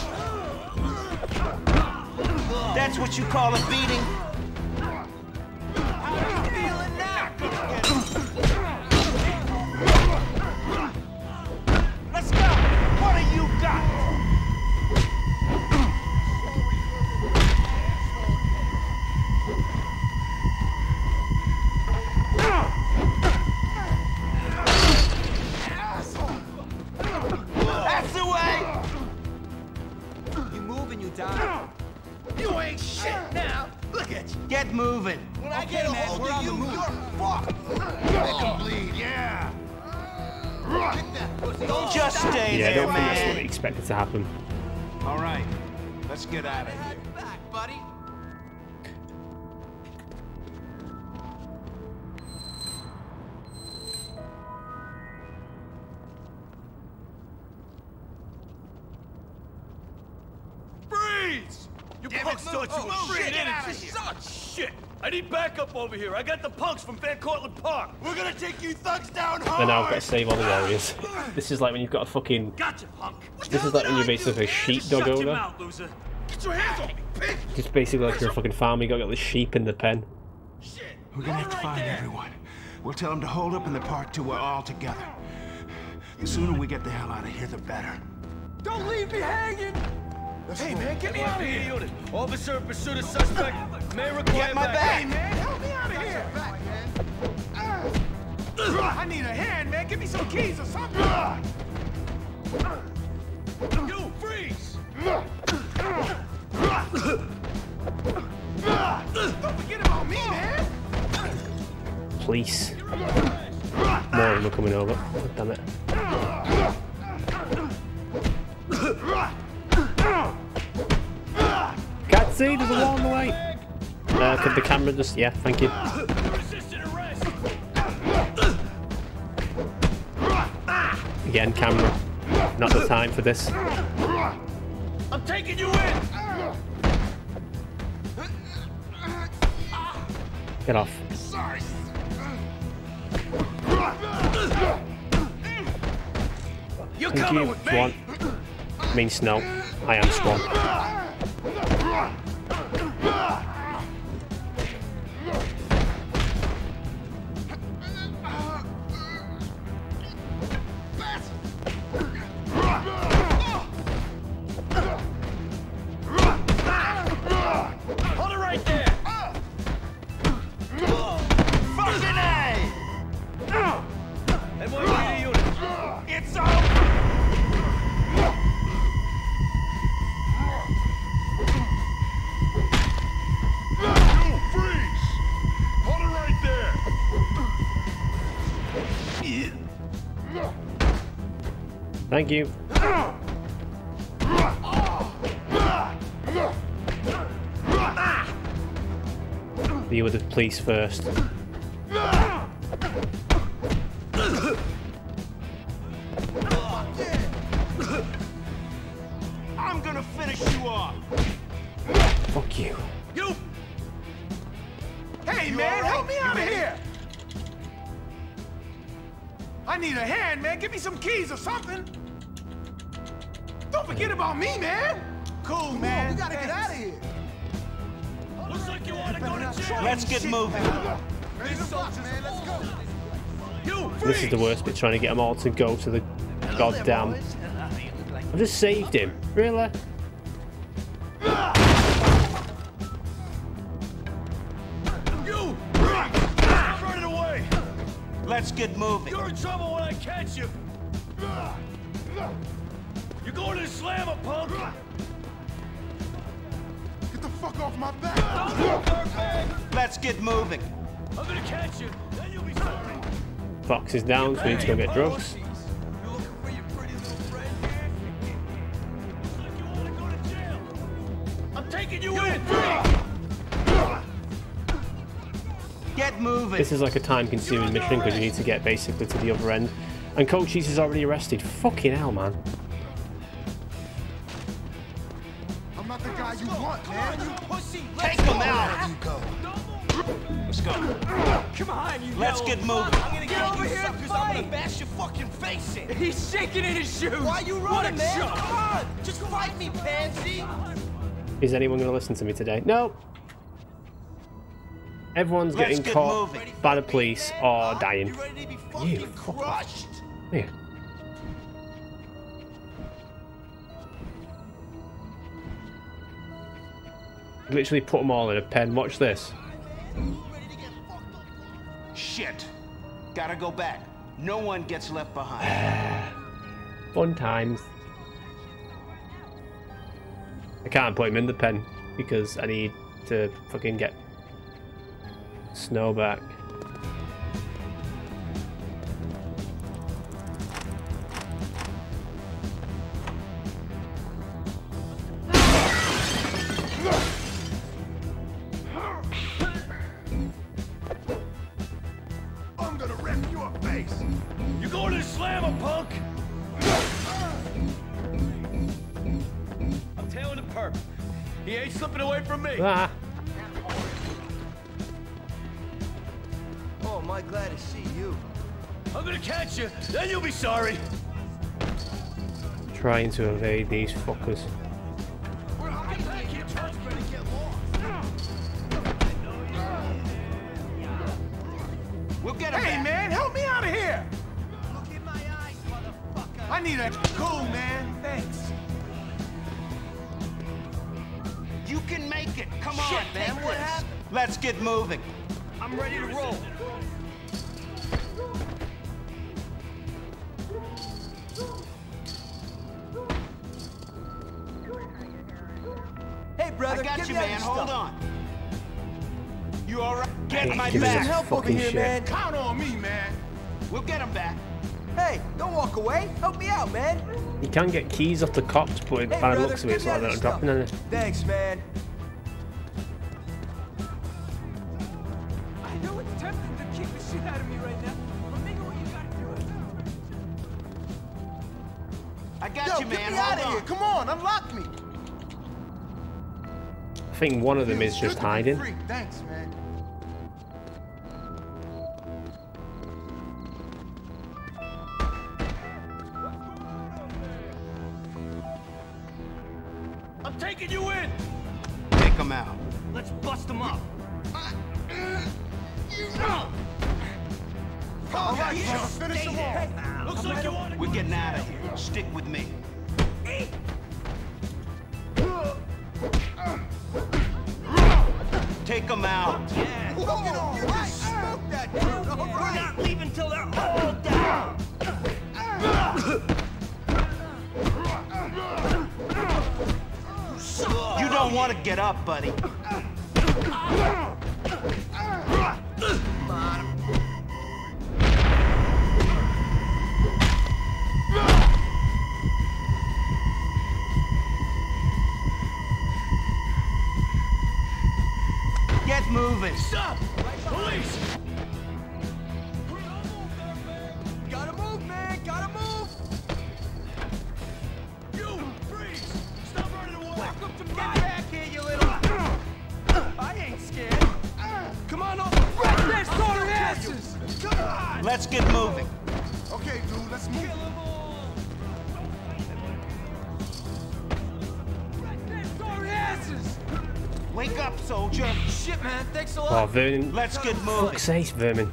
That's what you call a beating?
How you feeling now?
Let's go! What do you got? That's the way!
You move and you die.
You ain't shit now! Look at you!
Get moving!
When I get a hold of you, you're fucked! Make him bleed, yeah!
Don't just stay
Yeah, I
there,
don't think that's what
man.
they expected to happen.
All right, let's get out of here.
Back, buddy!
punks thought you were free energy. Shit! I need backup over here. I got the punks from Van Cortlandt Park. We're gonna take you thugs down hard.
And now I've got to save all the warriors. This is like when you've got a fucking.
Gotcha, punk.
This is like when you're basically a sheepdog owner.
Out, loser. Get your hands off me, pig.
It's basically like you're a fucking farmer. You got to get the sheep in the pen.
We're gonna have to find everyone. We'll tell them to hold up in the park till we're all together. The sooner we get the hell out of here, the better.
Don't leave me hanging! Hey, man, get me out of here! Unit. Officer, pursuit of suspect. May require
my
back.
Hey, man, help me out of here! I need a hand, man. Give me some keys or something.
You, freeze!
Don't forget about me, man!
Police. More of them are coming over. Oh, damn it. Can't see, there's a wall in the way. Uh, could the camera just. Yeah, thank you. Again, camera. Not the time for this.
I'm taking you in!
Get off.
Sorry.
You
Thank
coming
you,
with me?
Swan. I mean Snow. I am Swan.
Hold it right there! Fucking A! Everyone read the unit. It's over!
You freeze! Hold it right there!
Thank you. Deal with the police first.
I'm gonna finish you off!
Fuck you.
You!
Hey,
You
man,
all
help me
right?
out
You
of
ready?
here! I need a hand, man. Give me some keys or something. Don't forget about me, man. Cool, Come man. On, we gotta Thanks. Get out of here.
Looks like you wanna go to jail!
Let's get moving.
These soldiers, man. Let's go.
You
This is the worst bit, trying to get them all to go to the goddamn. I've just saved him. Really?
You! Run it away!
Let's get moving.
You're in trouble when I catch you! You're going to slam a punk!
Get the fuck off my back.
Don't you, dirtbag!
Let's get moving.
I'm gonna catch you, then you'll be sorry!
Fox is down, so we need to go get drugs.
You looking for your pretty little friend here? Looks like you wanna go to jail! I'm taking you in!
Get moving.
This is like a time-consuming mission because you need to get basically to the other end. And Cochise is already arrested. Fucking hell, man.
I'm not the guy you want, man. You pussy.
Take him out.
You go.
Let's go.
Come on, you
Let's
yellow
get moving.
fuck. I'm gonna
Get
get
over
you
here and
suckers. I'm gonna
fight.
bash your fucking face in.
He's shaking in his shoes.
Why you
What
running,
a
man?
show.
Come on, just fight me, pansy.
Is anyone going to listen to me today? No. Everyone's
Let's
getting
get
caught
moving.
by the police or dying.
You ready to be
You
fucking
fuck off.
crushed?
Here. Literally put them all in a pen. Watch this.
Shit. Gotta go back. No one gets left behind.
Fun times. I can't put him in the pen because I need to fucking get Snow back.
I'm gonna rip your face.
You going to slam a punk? I'm tailing the perp. He ain't slipping away from me.
Ah.
Oh, am I glad to see you.
I'm gonna catch you, then you'll be sorry.
Trying to evade these fuckers.
We'll get him. Hey, man, help me out of here. Look in my eyes, motherfucker. I need a cool, man. Thanks.
You can make it. Come
Shit,
on, man.
take
What
this.
happened? Let's get moving.
I'm ready to roll.
Hey, brother,
I got
give
you,
me all
man.
your
Hold
stuff.
on. You all right? Get
hate
my
giving
back.
this
help over
fucking
here,
shit.
man.
Count on me, man.
We'll get him back.
Hey, don't walk away. Help me out, man.
You can get keys off the cops, but
Hey,
by the
brother,
looks of it,
give
it's
me
like
all
they're
your
not
stuff.
dropping any.
Thanks, man.
I know it's tempting to kick the shit out of me right now, but maybe what you gotta do is...
I got
Yo,
you,
get
man.
me
Hold
out of
on.
here. Come on, unlock me.
I think one of them is just hiding.
Free. Thanks, man.
I'm taking you in.
Take him out.
Let's bust him up.
All
right,
yeah,
Sean, finish him off. Looks like you want to.
We're getting out of here. Stick with me. Take him out.
Yeah.
Whoa, you right. Smoke that dude. All
We're
right.
not leaving till they're all down.
You don't want to get up, buddy. Get moving.
Stop! Police!
Gotta move, man. Gotta move.
You! Freeze! Stop running away!
Welcome to my back here, you little... I ain't scared. Come on over. Right there, sorry asses. Come on.
Let's get moving.
Okay, dude, let's move.
Right there, sorry asses.
Wake up, soldier.
Shit, man. Thanks a
Oh,
lot.
Vernon.
Let's get moving.
Fuck's sake, Vermin.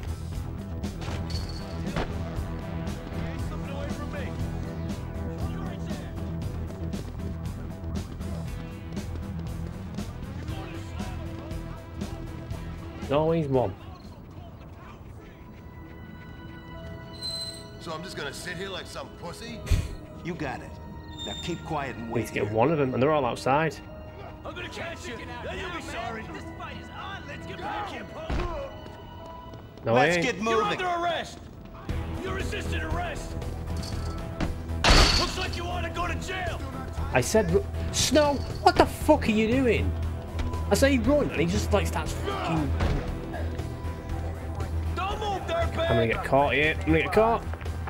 There's always one.
So I'm just gonna sit here like some pussy?
You got it. Now keep quiet and
We
wait.
need to get
here.
one of them, and they're all outside.
I'm gonna catch you. Then you'll be sorry. This fight is on. Let's get back here, punk.
No, I
Let's
ain't.
get
You're
moving.
under arrest. You resisted arrest. Looks like you want to go to jail.
I said, ru- Snow, what the fuck are you doing? I say run, and he just like starts fucking.
Don't move, dirtbag.
I'm gonna get caught here. I'm gonna get caught.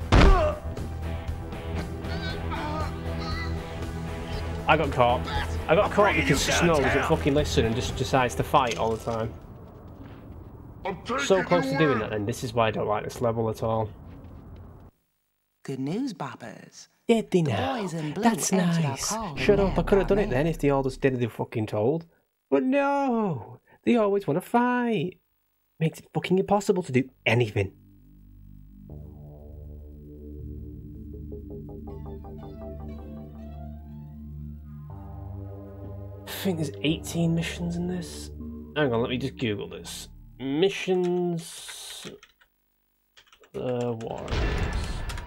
I got caught. I got caught because Snow doesn't fucking listen and just decides to fight all the time. So close to doing that, and this is why I don't like this level at all.
Good news, boppers.
Did they
The
now?
boys in blue
That's
answered our
nice.
call
Shut
when
up, I
Nab
could have
got
done it then
mad.
if they all just did as they fucking told. But no! They always want to fight. Makes it fucking impossible to do anything. I think there's eighteen missions in this. Hang on, let me just Google this. Missions... The Warriors.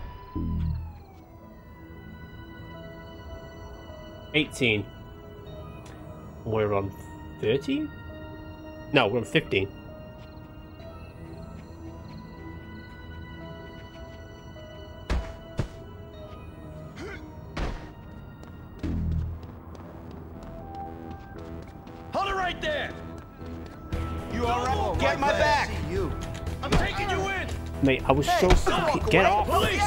eighteen. We're on thirteen? No, we're on fifteen.
Hold it right there.
You all right? Get my back.
You.
I'm taking you in.
Mate, I was so fucking... Get off!
Police.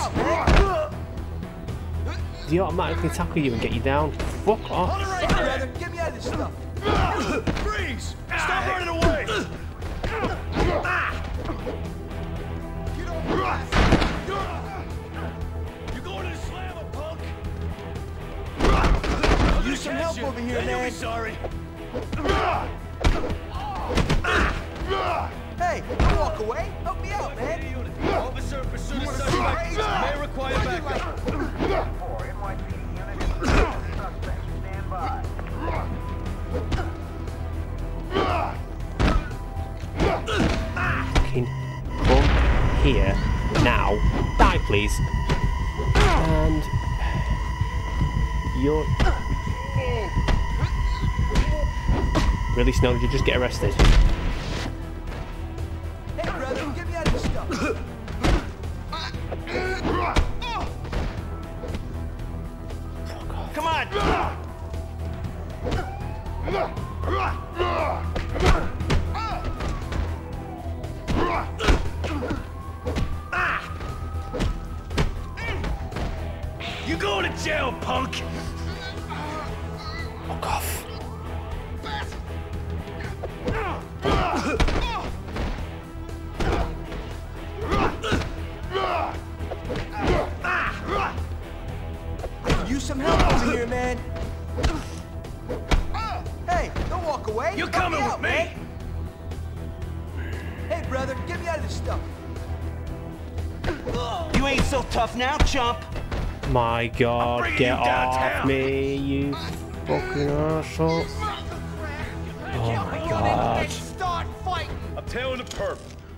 They automatically tackle you and get you down. Fuck
Hold it
off.
right
Brother,
there.
get me out of
this stuff. Freeze! Stop running away! You going to the slammer, punk?
Use some help over here,
Then you'll be
man.
sorry.
Hey, don't walk away. Help me out, man.
Officer in pursuit of suspect may require backup.
Fucking come here now. Die, please. And you're really, Snow? Did you just get arrested?
Hey, brother, get me out of this stuff.
Come on! You going to jail, punk!
Fuck off.
Use some help over here, man. Hey, don't walk away.
You're
Help
coming
me
with
out,
me.
man. Hey, brother, get me out of this stuff.
You ain't so tough now, chump.
My God,
bringing
get
you
off
downtown.
me, you fucking asshole. Oh my God.
Start fighting. I'm telling the perp.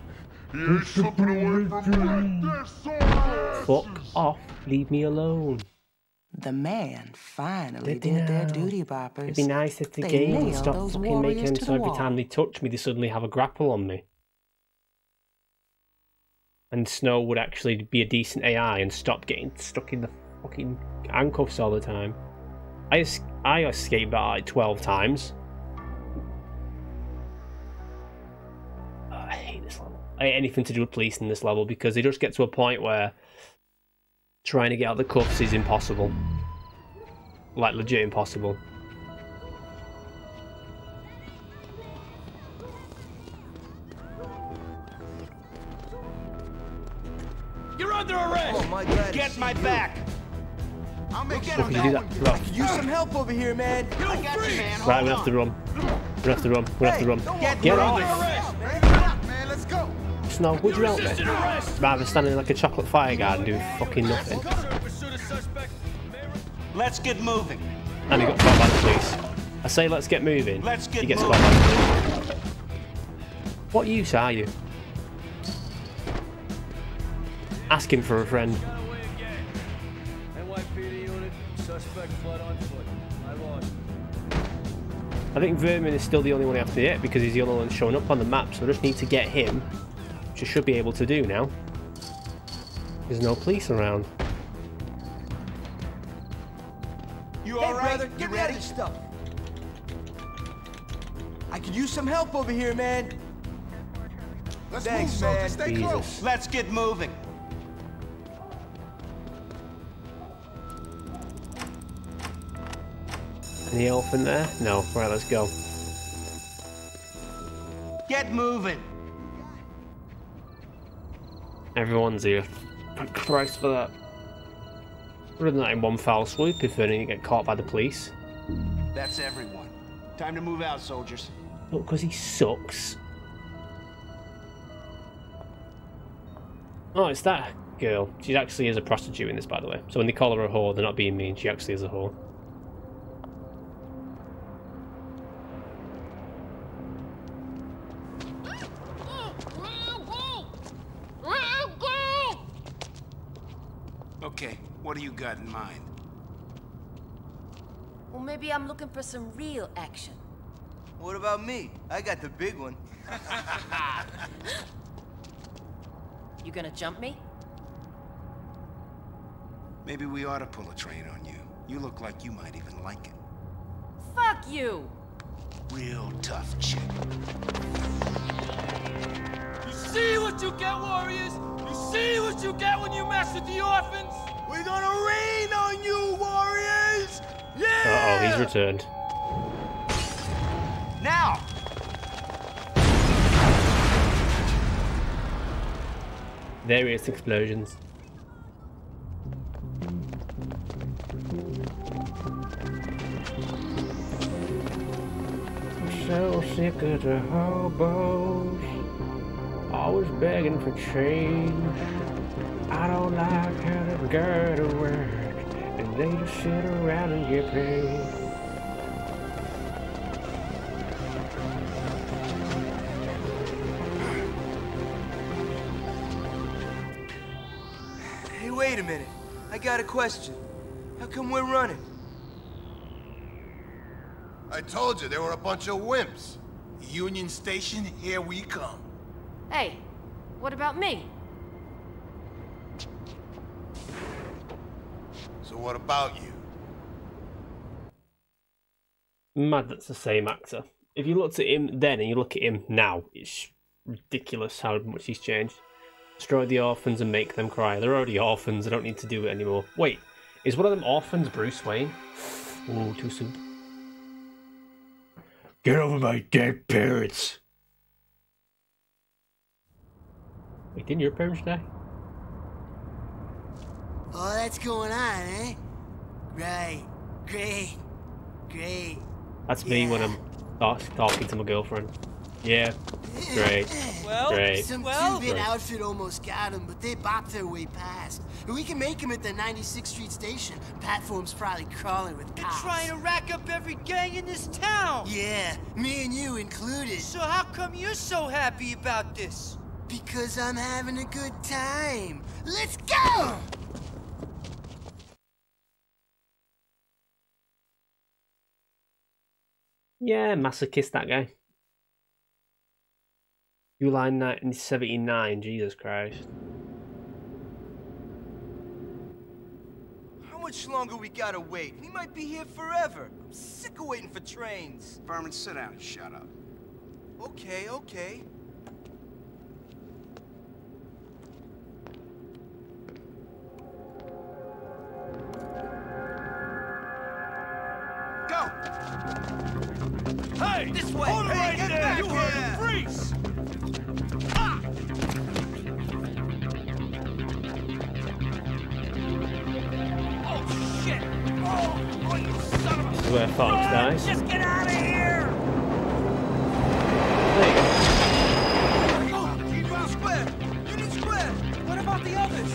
Fuck off, leave me alone.
The man finally
Did they
did their
now?
duty boppers.
It'd be nice if the
They
game would
nailed
stop
those
fucking making
warriors
them
to
so
the
every
wall.
time they touch me, they suddenly have a grapple on me. And Snow would actually be a decent A I and stop getting stuck in the fucking handcuffs all the time. I es I escaped that like twelve times. Oh, I hate this level. I hate anything to do with police in this level because they just get to a point where trying to get out of the cuffs is impossible. Like legit impossible.
You're under arrest.
Oh, my God.
Get my back.
I'll make
What can you do that? Right.
Use some help over here, man.
I got you, man.
Right, we have to run. We have to run. We have to run.
Get,
Get
You're
off!
under arrest.
Man, let's go.
Snow, would you help me?
Resisted arrest.
Rather standing like a chocolate fire guard doing fucking nothing.
Officer in pursuit of suspect may re-
Let's get moving.
And he got caught by the police. I say let's get moving.
Let's get
he gets
moving.
caught by the police. What use are you? Ask him for a friend.
Got away again. N Y P D unit, suspect blood on foot. I lost.
I think Vermin is still the only one I have to hit because he's the only one showing up on the map, so I just need to get him, which I should be able to do now. There's no police around.
You all right? Brother, get me out of this stuff. I could use some help over here, man.
Let's
Thanks,
move, soldier.
man.
Stay
Jesus.
close.
Let's get moving.
Any elephant there? No. Right, let's go.
Get moving.
Everyone's here. Thank Christ for that. Other than that in one foul swoop if they didn't get caught by the police.
That's everyone. Time to move out, soldiers.
Look, because he sucks. Oh, it's that girl. She actually is a prostitute in this, by the way. So when they call her a whore, they're not being mean. She actually is a whore.
Okay, what do you got in mind?
Well, maybe I'm looking for some real action.
What about me? I got the big one.
You gonna jump me?
Maybe we ought to pull a train on you. You look like you might even like it.
Fuck you!
Real tough chick.
You see what you get, warriors? You see what you get when you mess with the orphans?
We're gonna rain on you, warriors!
Uh oh, he's returned.
Now!
Various explosions. I'm so sick of the hobos, always begging for change. I don't like how they go to work, and they just sit around and get paid.
Wait a minute. I got a question. How come we're running?
I told you, they were a bunch of wimps.
Union Station, here we come.
Hey, what about me?
So what about you?
Mad that's the same actor. If you looked at him then and you look at him now, it's ridiculous how much he's changed. Destroy the orphans and make them cry. They're already orphans, I don't need to do it anymore. Wait, is one of them orphans Bruce Wayne? Ooh, too soon. Get over my dead parents! Wait, didn't your parents die?
Oh, that's going on, eh? Right. Great. Great.
That's me
yeah.
when I'm talk talking to my girlfriend. Yeah, great,
well,
great.
Some
well,
two-bit
great.
outfit almost got him, but they bopped their way past. And we can make him at the ninety-sixth Street station. Platform's probably crawling with
You're
cops.
trying to rack up every gang in this town.
Yeah, me and you included.
So how come you're so happy about this?
Because I'm having a good time. Let's go!
Yeah, masochist, that guy. July nineteen seventy-nine, Jesus Christ.
How much longer we gotta wait? We might be here forever. I'm sick of waiting for trains.
Furman, sit down and shut up.
Okay, okay.
Go! Hey!
This way!
Hold it
Hey,
right
get
there!
back
You heard
here!
him! Freeze!
Oh shit! Oh, oh you son of a...
This is where Fox dies.
Just get out of here!
Oh, Union Square! Union Square! What about the others?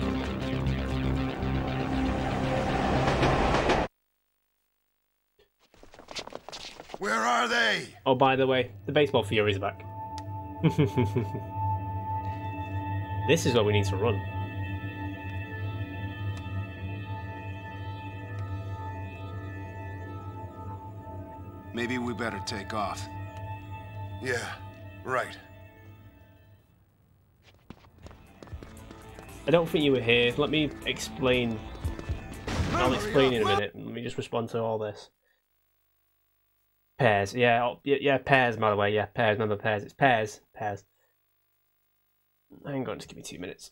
Where are they?
Oh, by the way, the baseball Fury's back. This is where we need to run.
Maybe we better take off.
Yeah, right.
I don't think you were here. Let me explain. I'll explain in a minute. Let me just respond to all this. Pears, yeah, oh, yeah, yeah, Pears, by the way, yeah, Pears, remember Pears, it's Pears, Pears. Hang on, just give me two minutes.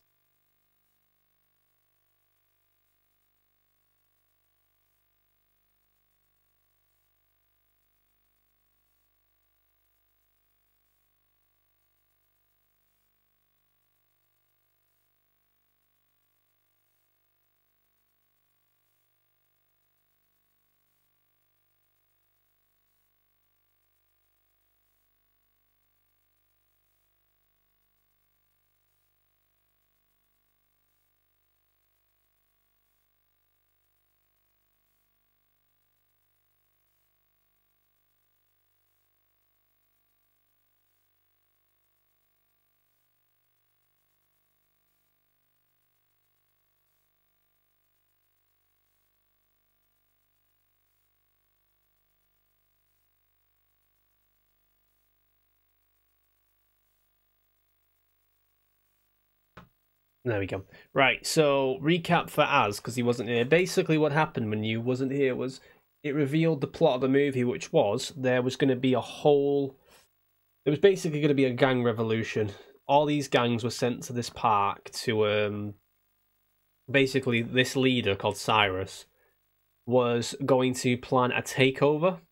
There we go. Right, so recap for Az, because he wasn't here. Basically what happened when you wasn't here was it revealed the plot of the movie, which was there was going to be a whole... There was basically going to be a gang revolution. All these gangs were sent to this park to... um. Basically, this leader called Cyrus was going to plan a takeover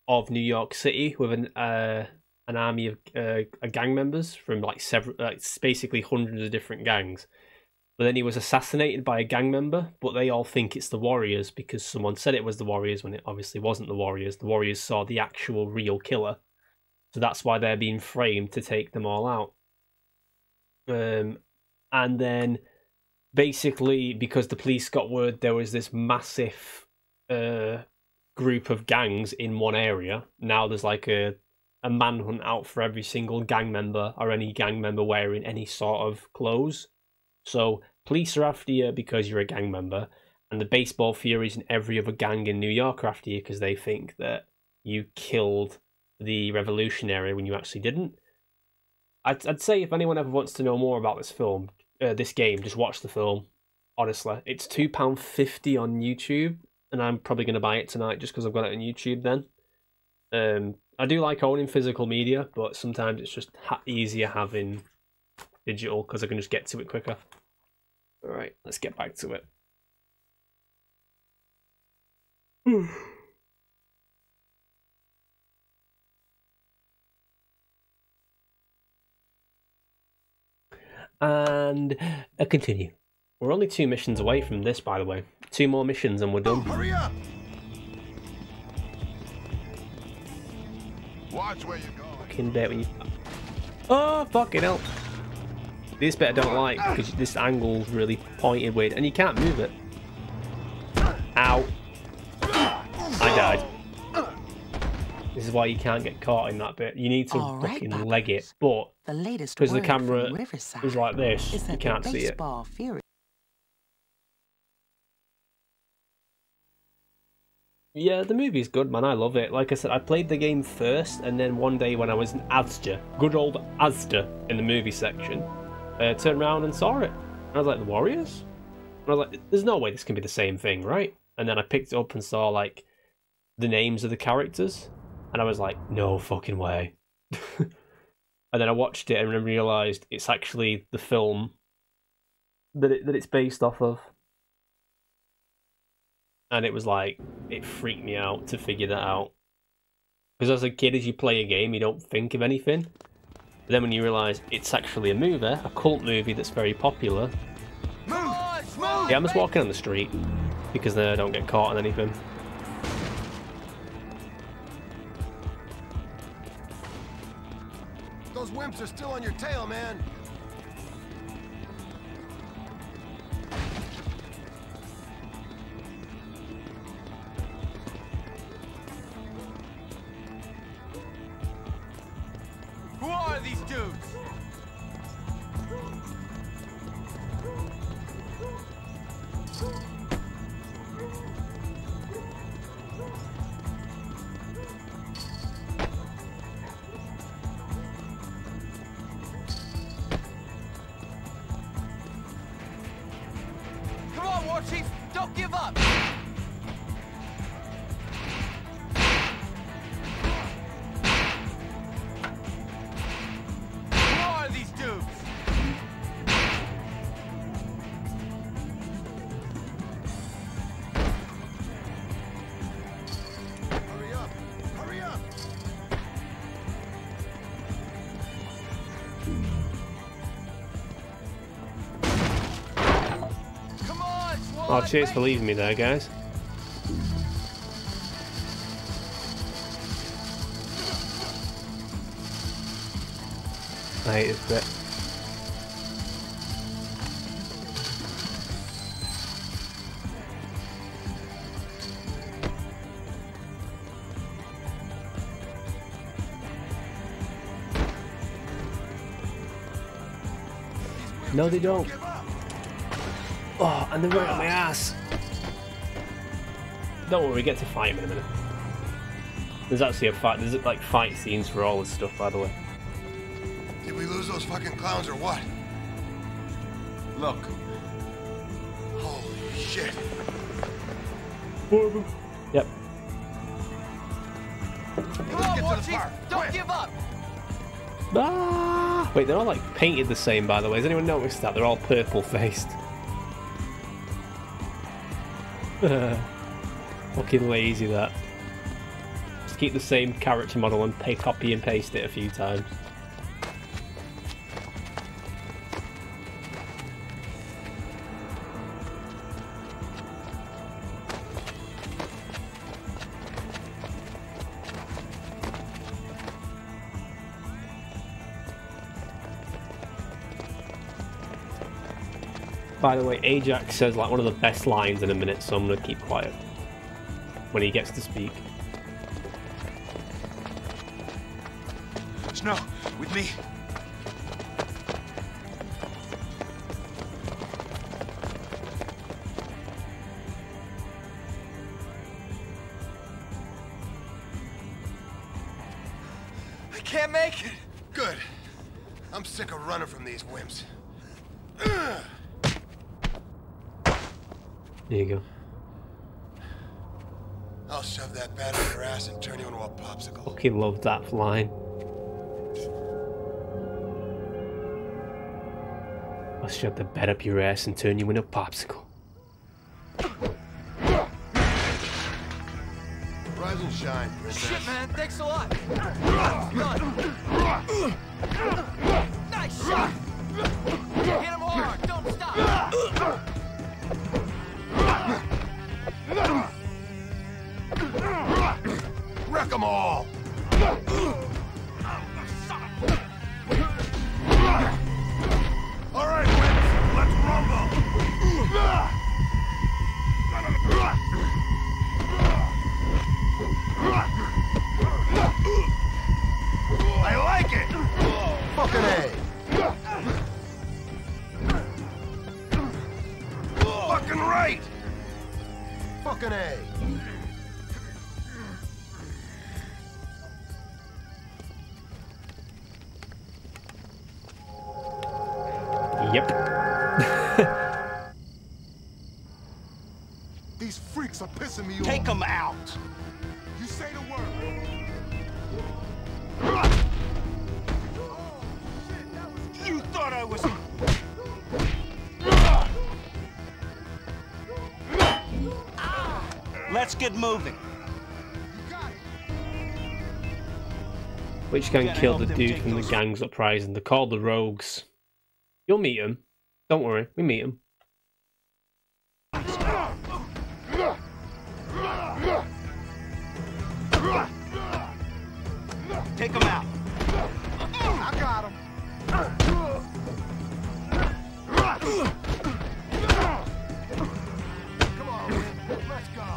of New York City with an uh, an army of uh, gang members from like several, like basically hundreds of different gangs. But then he was assassinated by a gang member, but they all think it's the Warriors because someone said it was the Warriors when it obviously wasn't the Warriors. The Warriors saw the actual real killer. So that's why they're being framed to take them all out. Um, and then basically because the police got word there was this massive uh, group of gangs in one area, now there's like a, a manhunt out for every single gang member or any gang member wearing any sort of clothes. So police are after you because you're a gang member, and the baseball Furies and every other gang in New York are after you because they think that you killed the revolutionary when you actually didn't. I'd, I'd say if anyone ever wants to know more about this film, uh, this game, just watch the film. Honestly, it's two pounds fifty on YouTube, and I'm probably going to buy it tonight just because I've got it on YouTube then. Um, I do like owning physical media, but sometimes it's just ha easier having digital because I can just get to it quicker. Alright, let's get back to it. And uh, continue. We're only two missions away from this, by the way. Two more missions and we're done.
Oh, hurry up! Watch where you're going.
Fucking bit when you. Oh, fucking hell! This bit I don't like because this angle's really pointed weird, and you can't move it. Ow! I died. This is why you can't get caught in that bit. You need to
All right,
fucking
Buckles.
leg it, but
The latest
because the
word
camera
from Riverside
is like this,
is
you
that
can't
the
see it.
baseball Fury
Yeah, the movie's good, man. I love it. Like I said, I played the game first, and then one day when I was in Asda, good old Asda, in the movie section, uh, turned around and saw it. And I was like, the Warriors? And I was like, there's no way this can be the same thing, right? And then I picked it up and saw, like, the names of the characters, and I was like, no fucking way. And then I watched it and then realised it's actually the film that it, that it's based off of. And it was like, it freaked me out to figure that out. Because as a kid, as you play a game, you don't think of anything. But then when you realise it's actually a movie, a cult movie that's very popular.
Move! Move!
Yeah, I'm just walking on the street because then I don't get caught on anything.
Those wimps are still on your tail, man.
Who are these dudes? Come on, War Chief! Don't give up! Who are these dudes?
Hurry up! Hurry up!
Come on, Swan!
Oh, cheers for leaving me there, guys. I hate this bit. No, they don't. Oh, and they're right on my ass. Don't worry, we get to fight him in a minute. There's actually a fight. There's like fight scenes for all this stuff, by the way.
Did we lose those fucking clowns or what?
Look.
Holy shit.
Four of them. Yep.
Come on, War Chief! Don't give up!
Ah! Wait, they're all like painted the same, by the way. Has anyone noticed that? They're all purple faced. Fucking lazy, that. just keep the same character model and pay, copy and paste it a few times. By the way, Ajax says like one of the best lines in a minute, so I'm gonna keep quiet when he gets to speak.
Snow, with me.
I can't make it. Good. I'm sick of running from these wimps. Ugh.
There you go.
I'll shove that bat in your ass and turn you into a popsicle.
Fucking love that line. I'll shove the bat up your ass and turn you into a popsicle.
Rise and shine, princess.
Shit, man, thanks a lot. Nice shot. Hit him hard. Don't stop.
Wreck 'em all! All right, wimps, let's rumble! I like it! Fucking A! Fucking right! Fucking A!
Yep.
These freaks are pissing me off.
Take them out.
You say the word.
You thought I was... Let's get moving.
Which gang killed the dude from the gang's uprising? They're called the Rogues. You'll meet him. Don't worry, we meet him.
Take him out.
I got him. Come on, man. Let's go.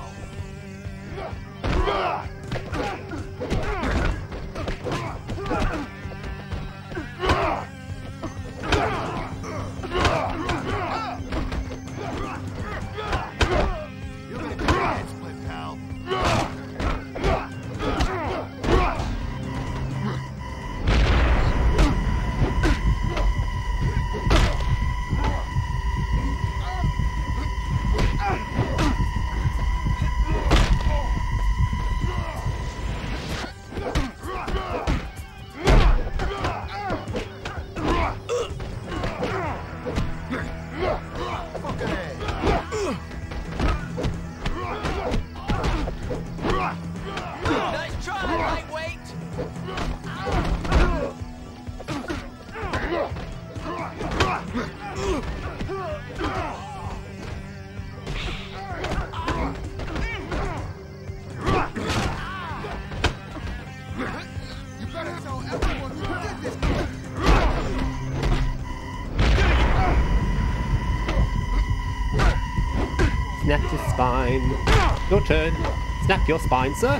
Snap your spine. Your turn. Snap your spine, sir.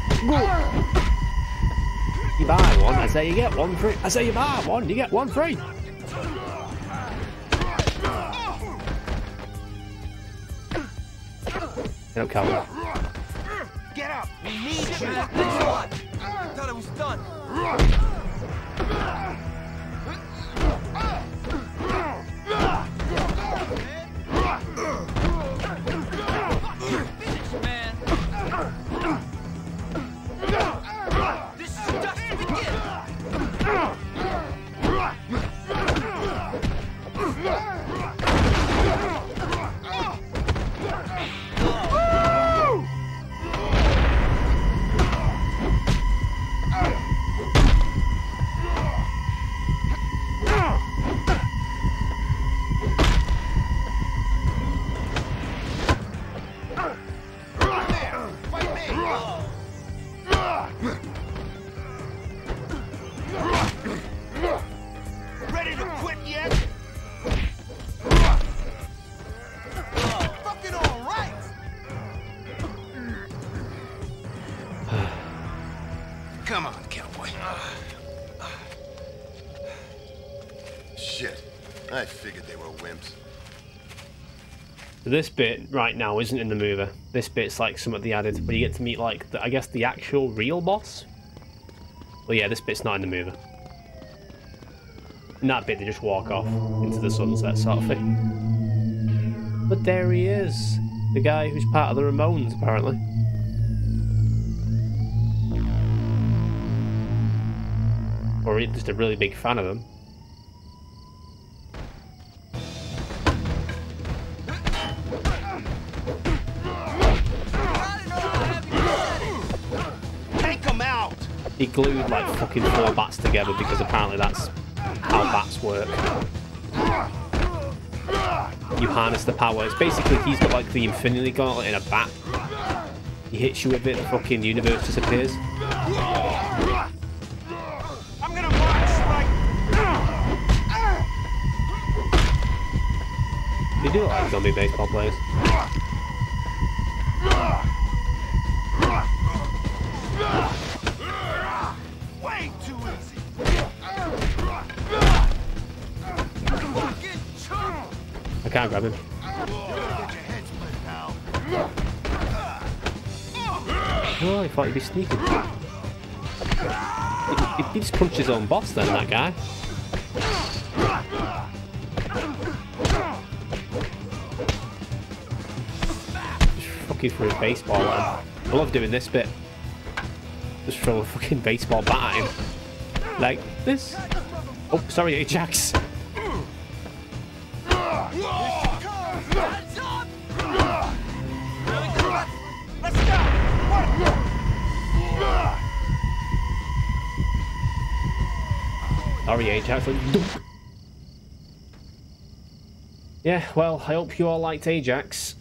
You buy one, I say you get one free. I say you buy one, you get one free. No cover.
Get up! We need you! Thanks a lot! I thought it was done. Finish, man! This is just the beginning!
Shit. I figured they were wimps.
This bit right now isn't in the movie. This bit's like something they added where you get to meet like the, I guess the actual real boss. Well, yeah, this bit's not in the movie. In that bit, they just walk off into the sunset sort of thing. But there he is, the guy who's part of the Ramones, apparently. Or he's just a really big fan of them. He glued like fucking four bats together because apparently that's how bats work. You harness the power. It's basically he's got like the Infinity Gauntlet in a bat. He hits you with it, the fucking universe disappears.
I'm gonna march like.
They do like zombie baseball players.
Way too easy.
I can't grab him. Oh, I thought he'd be sneaking. He, he just punched his own boss then, that guy. Just fucking threw a baseball at him. I love doing this bit. Just throw a fucking baseball bat at him. Like this. Oh, sorry, Ajax. Sorry, Ajax. Yeah, well, I hope you all liked Ajax.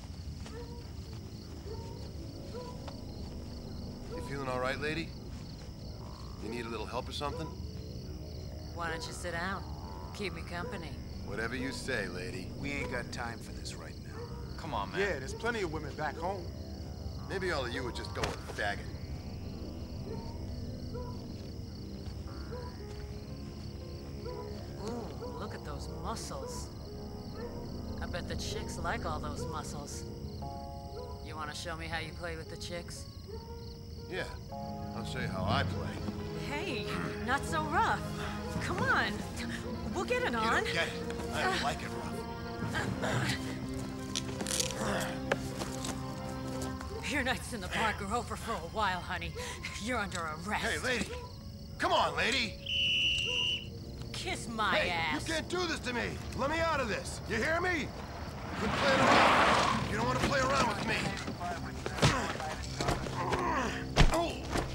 You feeling all right, lady? You need a little help or something?
Why don't you sit down? Keep me company.
Whatever you say, lady.
We ain't got time for this right now.
Come on, man. Yeah, there's plenty of women back home.
Maybe all of you would just go and faggot.
Ooh, look at those muscles. I bet the chicks like all those muscles. You want to show me how you play with the chicks?
Yeah, I'll show you how I play.
Hey, not so rough. Come on, we'll get it on.
You don't get it. I don't like it rough.
Your nights in the park are over for a while, honey. You're under arrest.
Hey, lady. Come on, lady.
Kiss my
hey,
ass.
You can't do this to me. Let me out of this. You hear me? Quit playing around. You don't want to play around with me. Oh.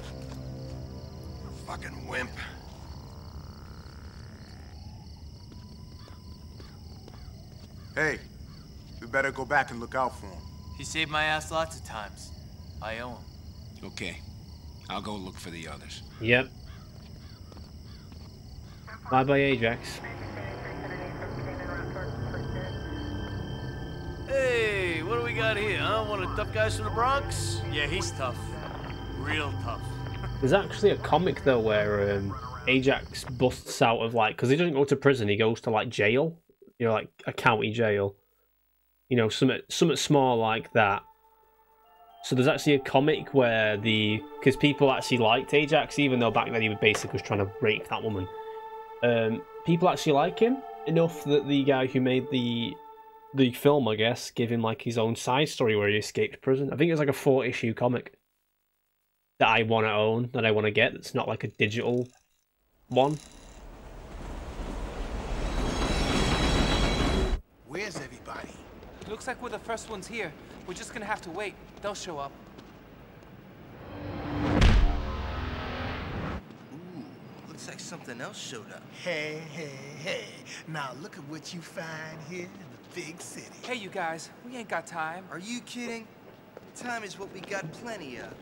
Fucking wimp.
Hey, we better go back and look out for him.
He saved my ass lots of times. I owe him.
Okay. I'll go look for the others.
Yep. Bye bye, Ajax.
Hey, what do we got here, huh? One of the tough guys from the Bronx? Yeah, he's tough. Real tough.
There's actually a comic though where um, Ajax busts out of like, because he doesn't go to prison, he goes to like jail, you know, like a county jail, you know, something something small like that. So there's actually a comic where the, because people actually liked Ajax, even though back then he was basically trying to rape that woman. Um, people actually like him enough that the guy who made the the film, I guess, gave him like his own side story where he escaped prison. I think it's like a four issue comic that I want to own, that I want to get. It's not like a digital one.
Where's everybody?
Looks like we're the first ones here. We're just gonna have to wait. They'll show up.
Ooh, looks like something else showed up.
Hey, hey, hey. Now look at what you find here in the big city.
Hey, you guys. We ain't got time.
Are you kidding? Time is what we got plenty of.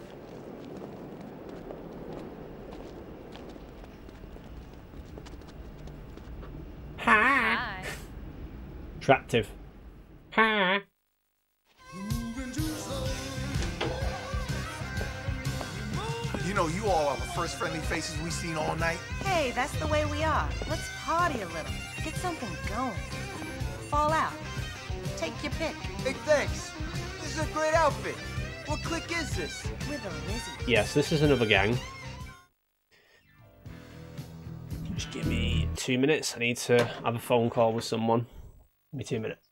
Hi. Attractive. Hi.
You know, you You all are the first friendly faces we've seen all night.
Hey, that's the way we are. Let's party a little. Get something going. Fall out. Take your pick.
Hey, thanks. This is a great outfit. What clique is this?
We're the Lizzie.
Yes, this is another gang. Just give me two minutes. I need to have a phone call with someone. Give me two minutes.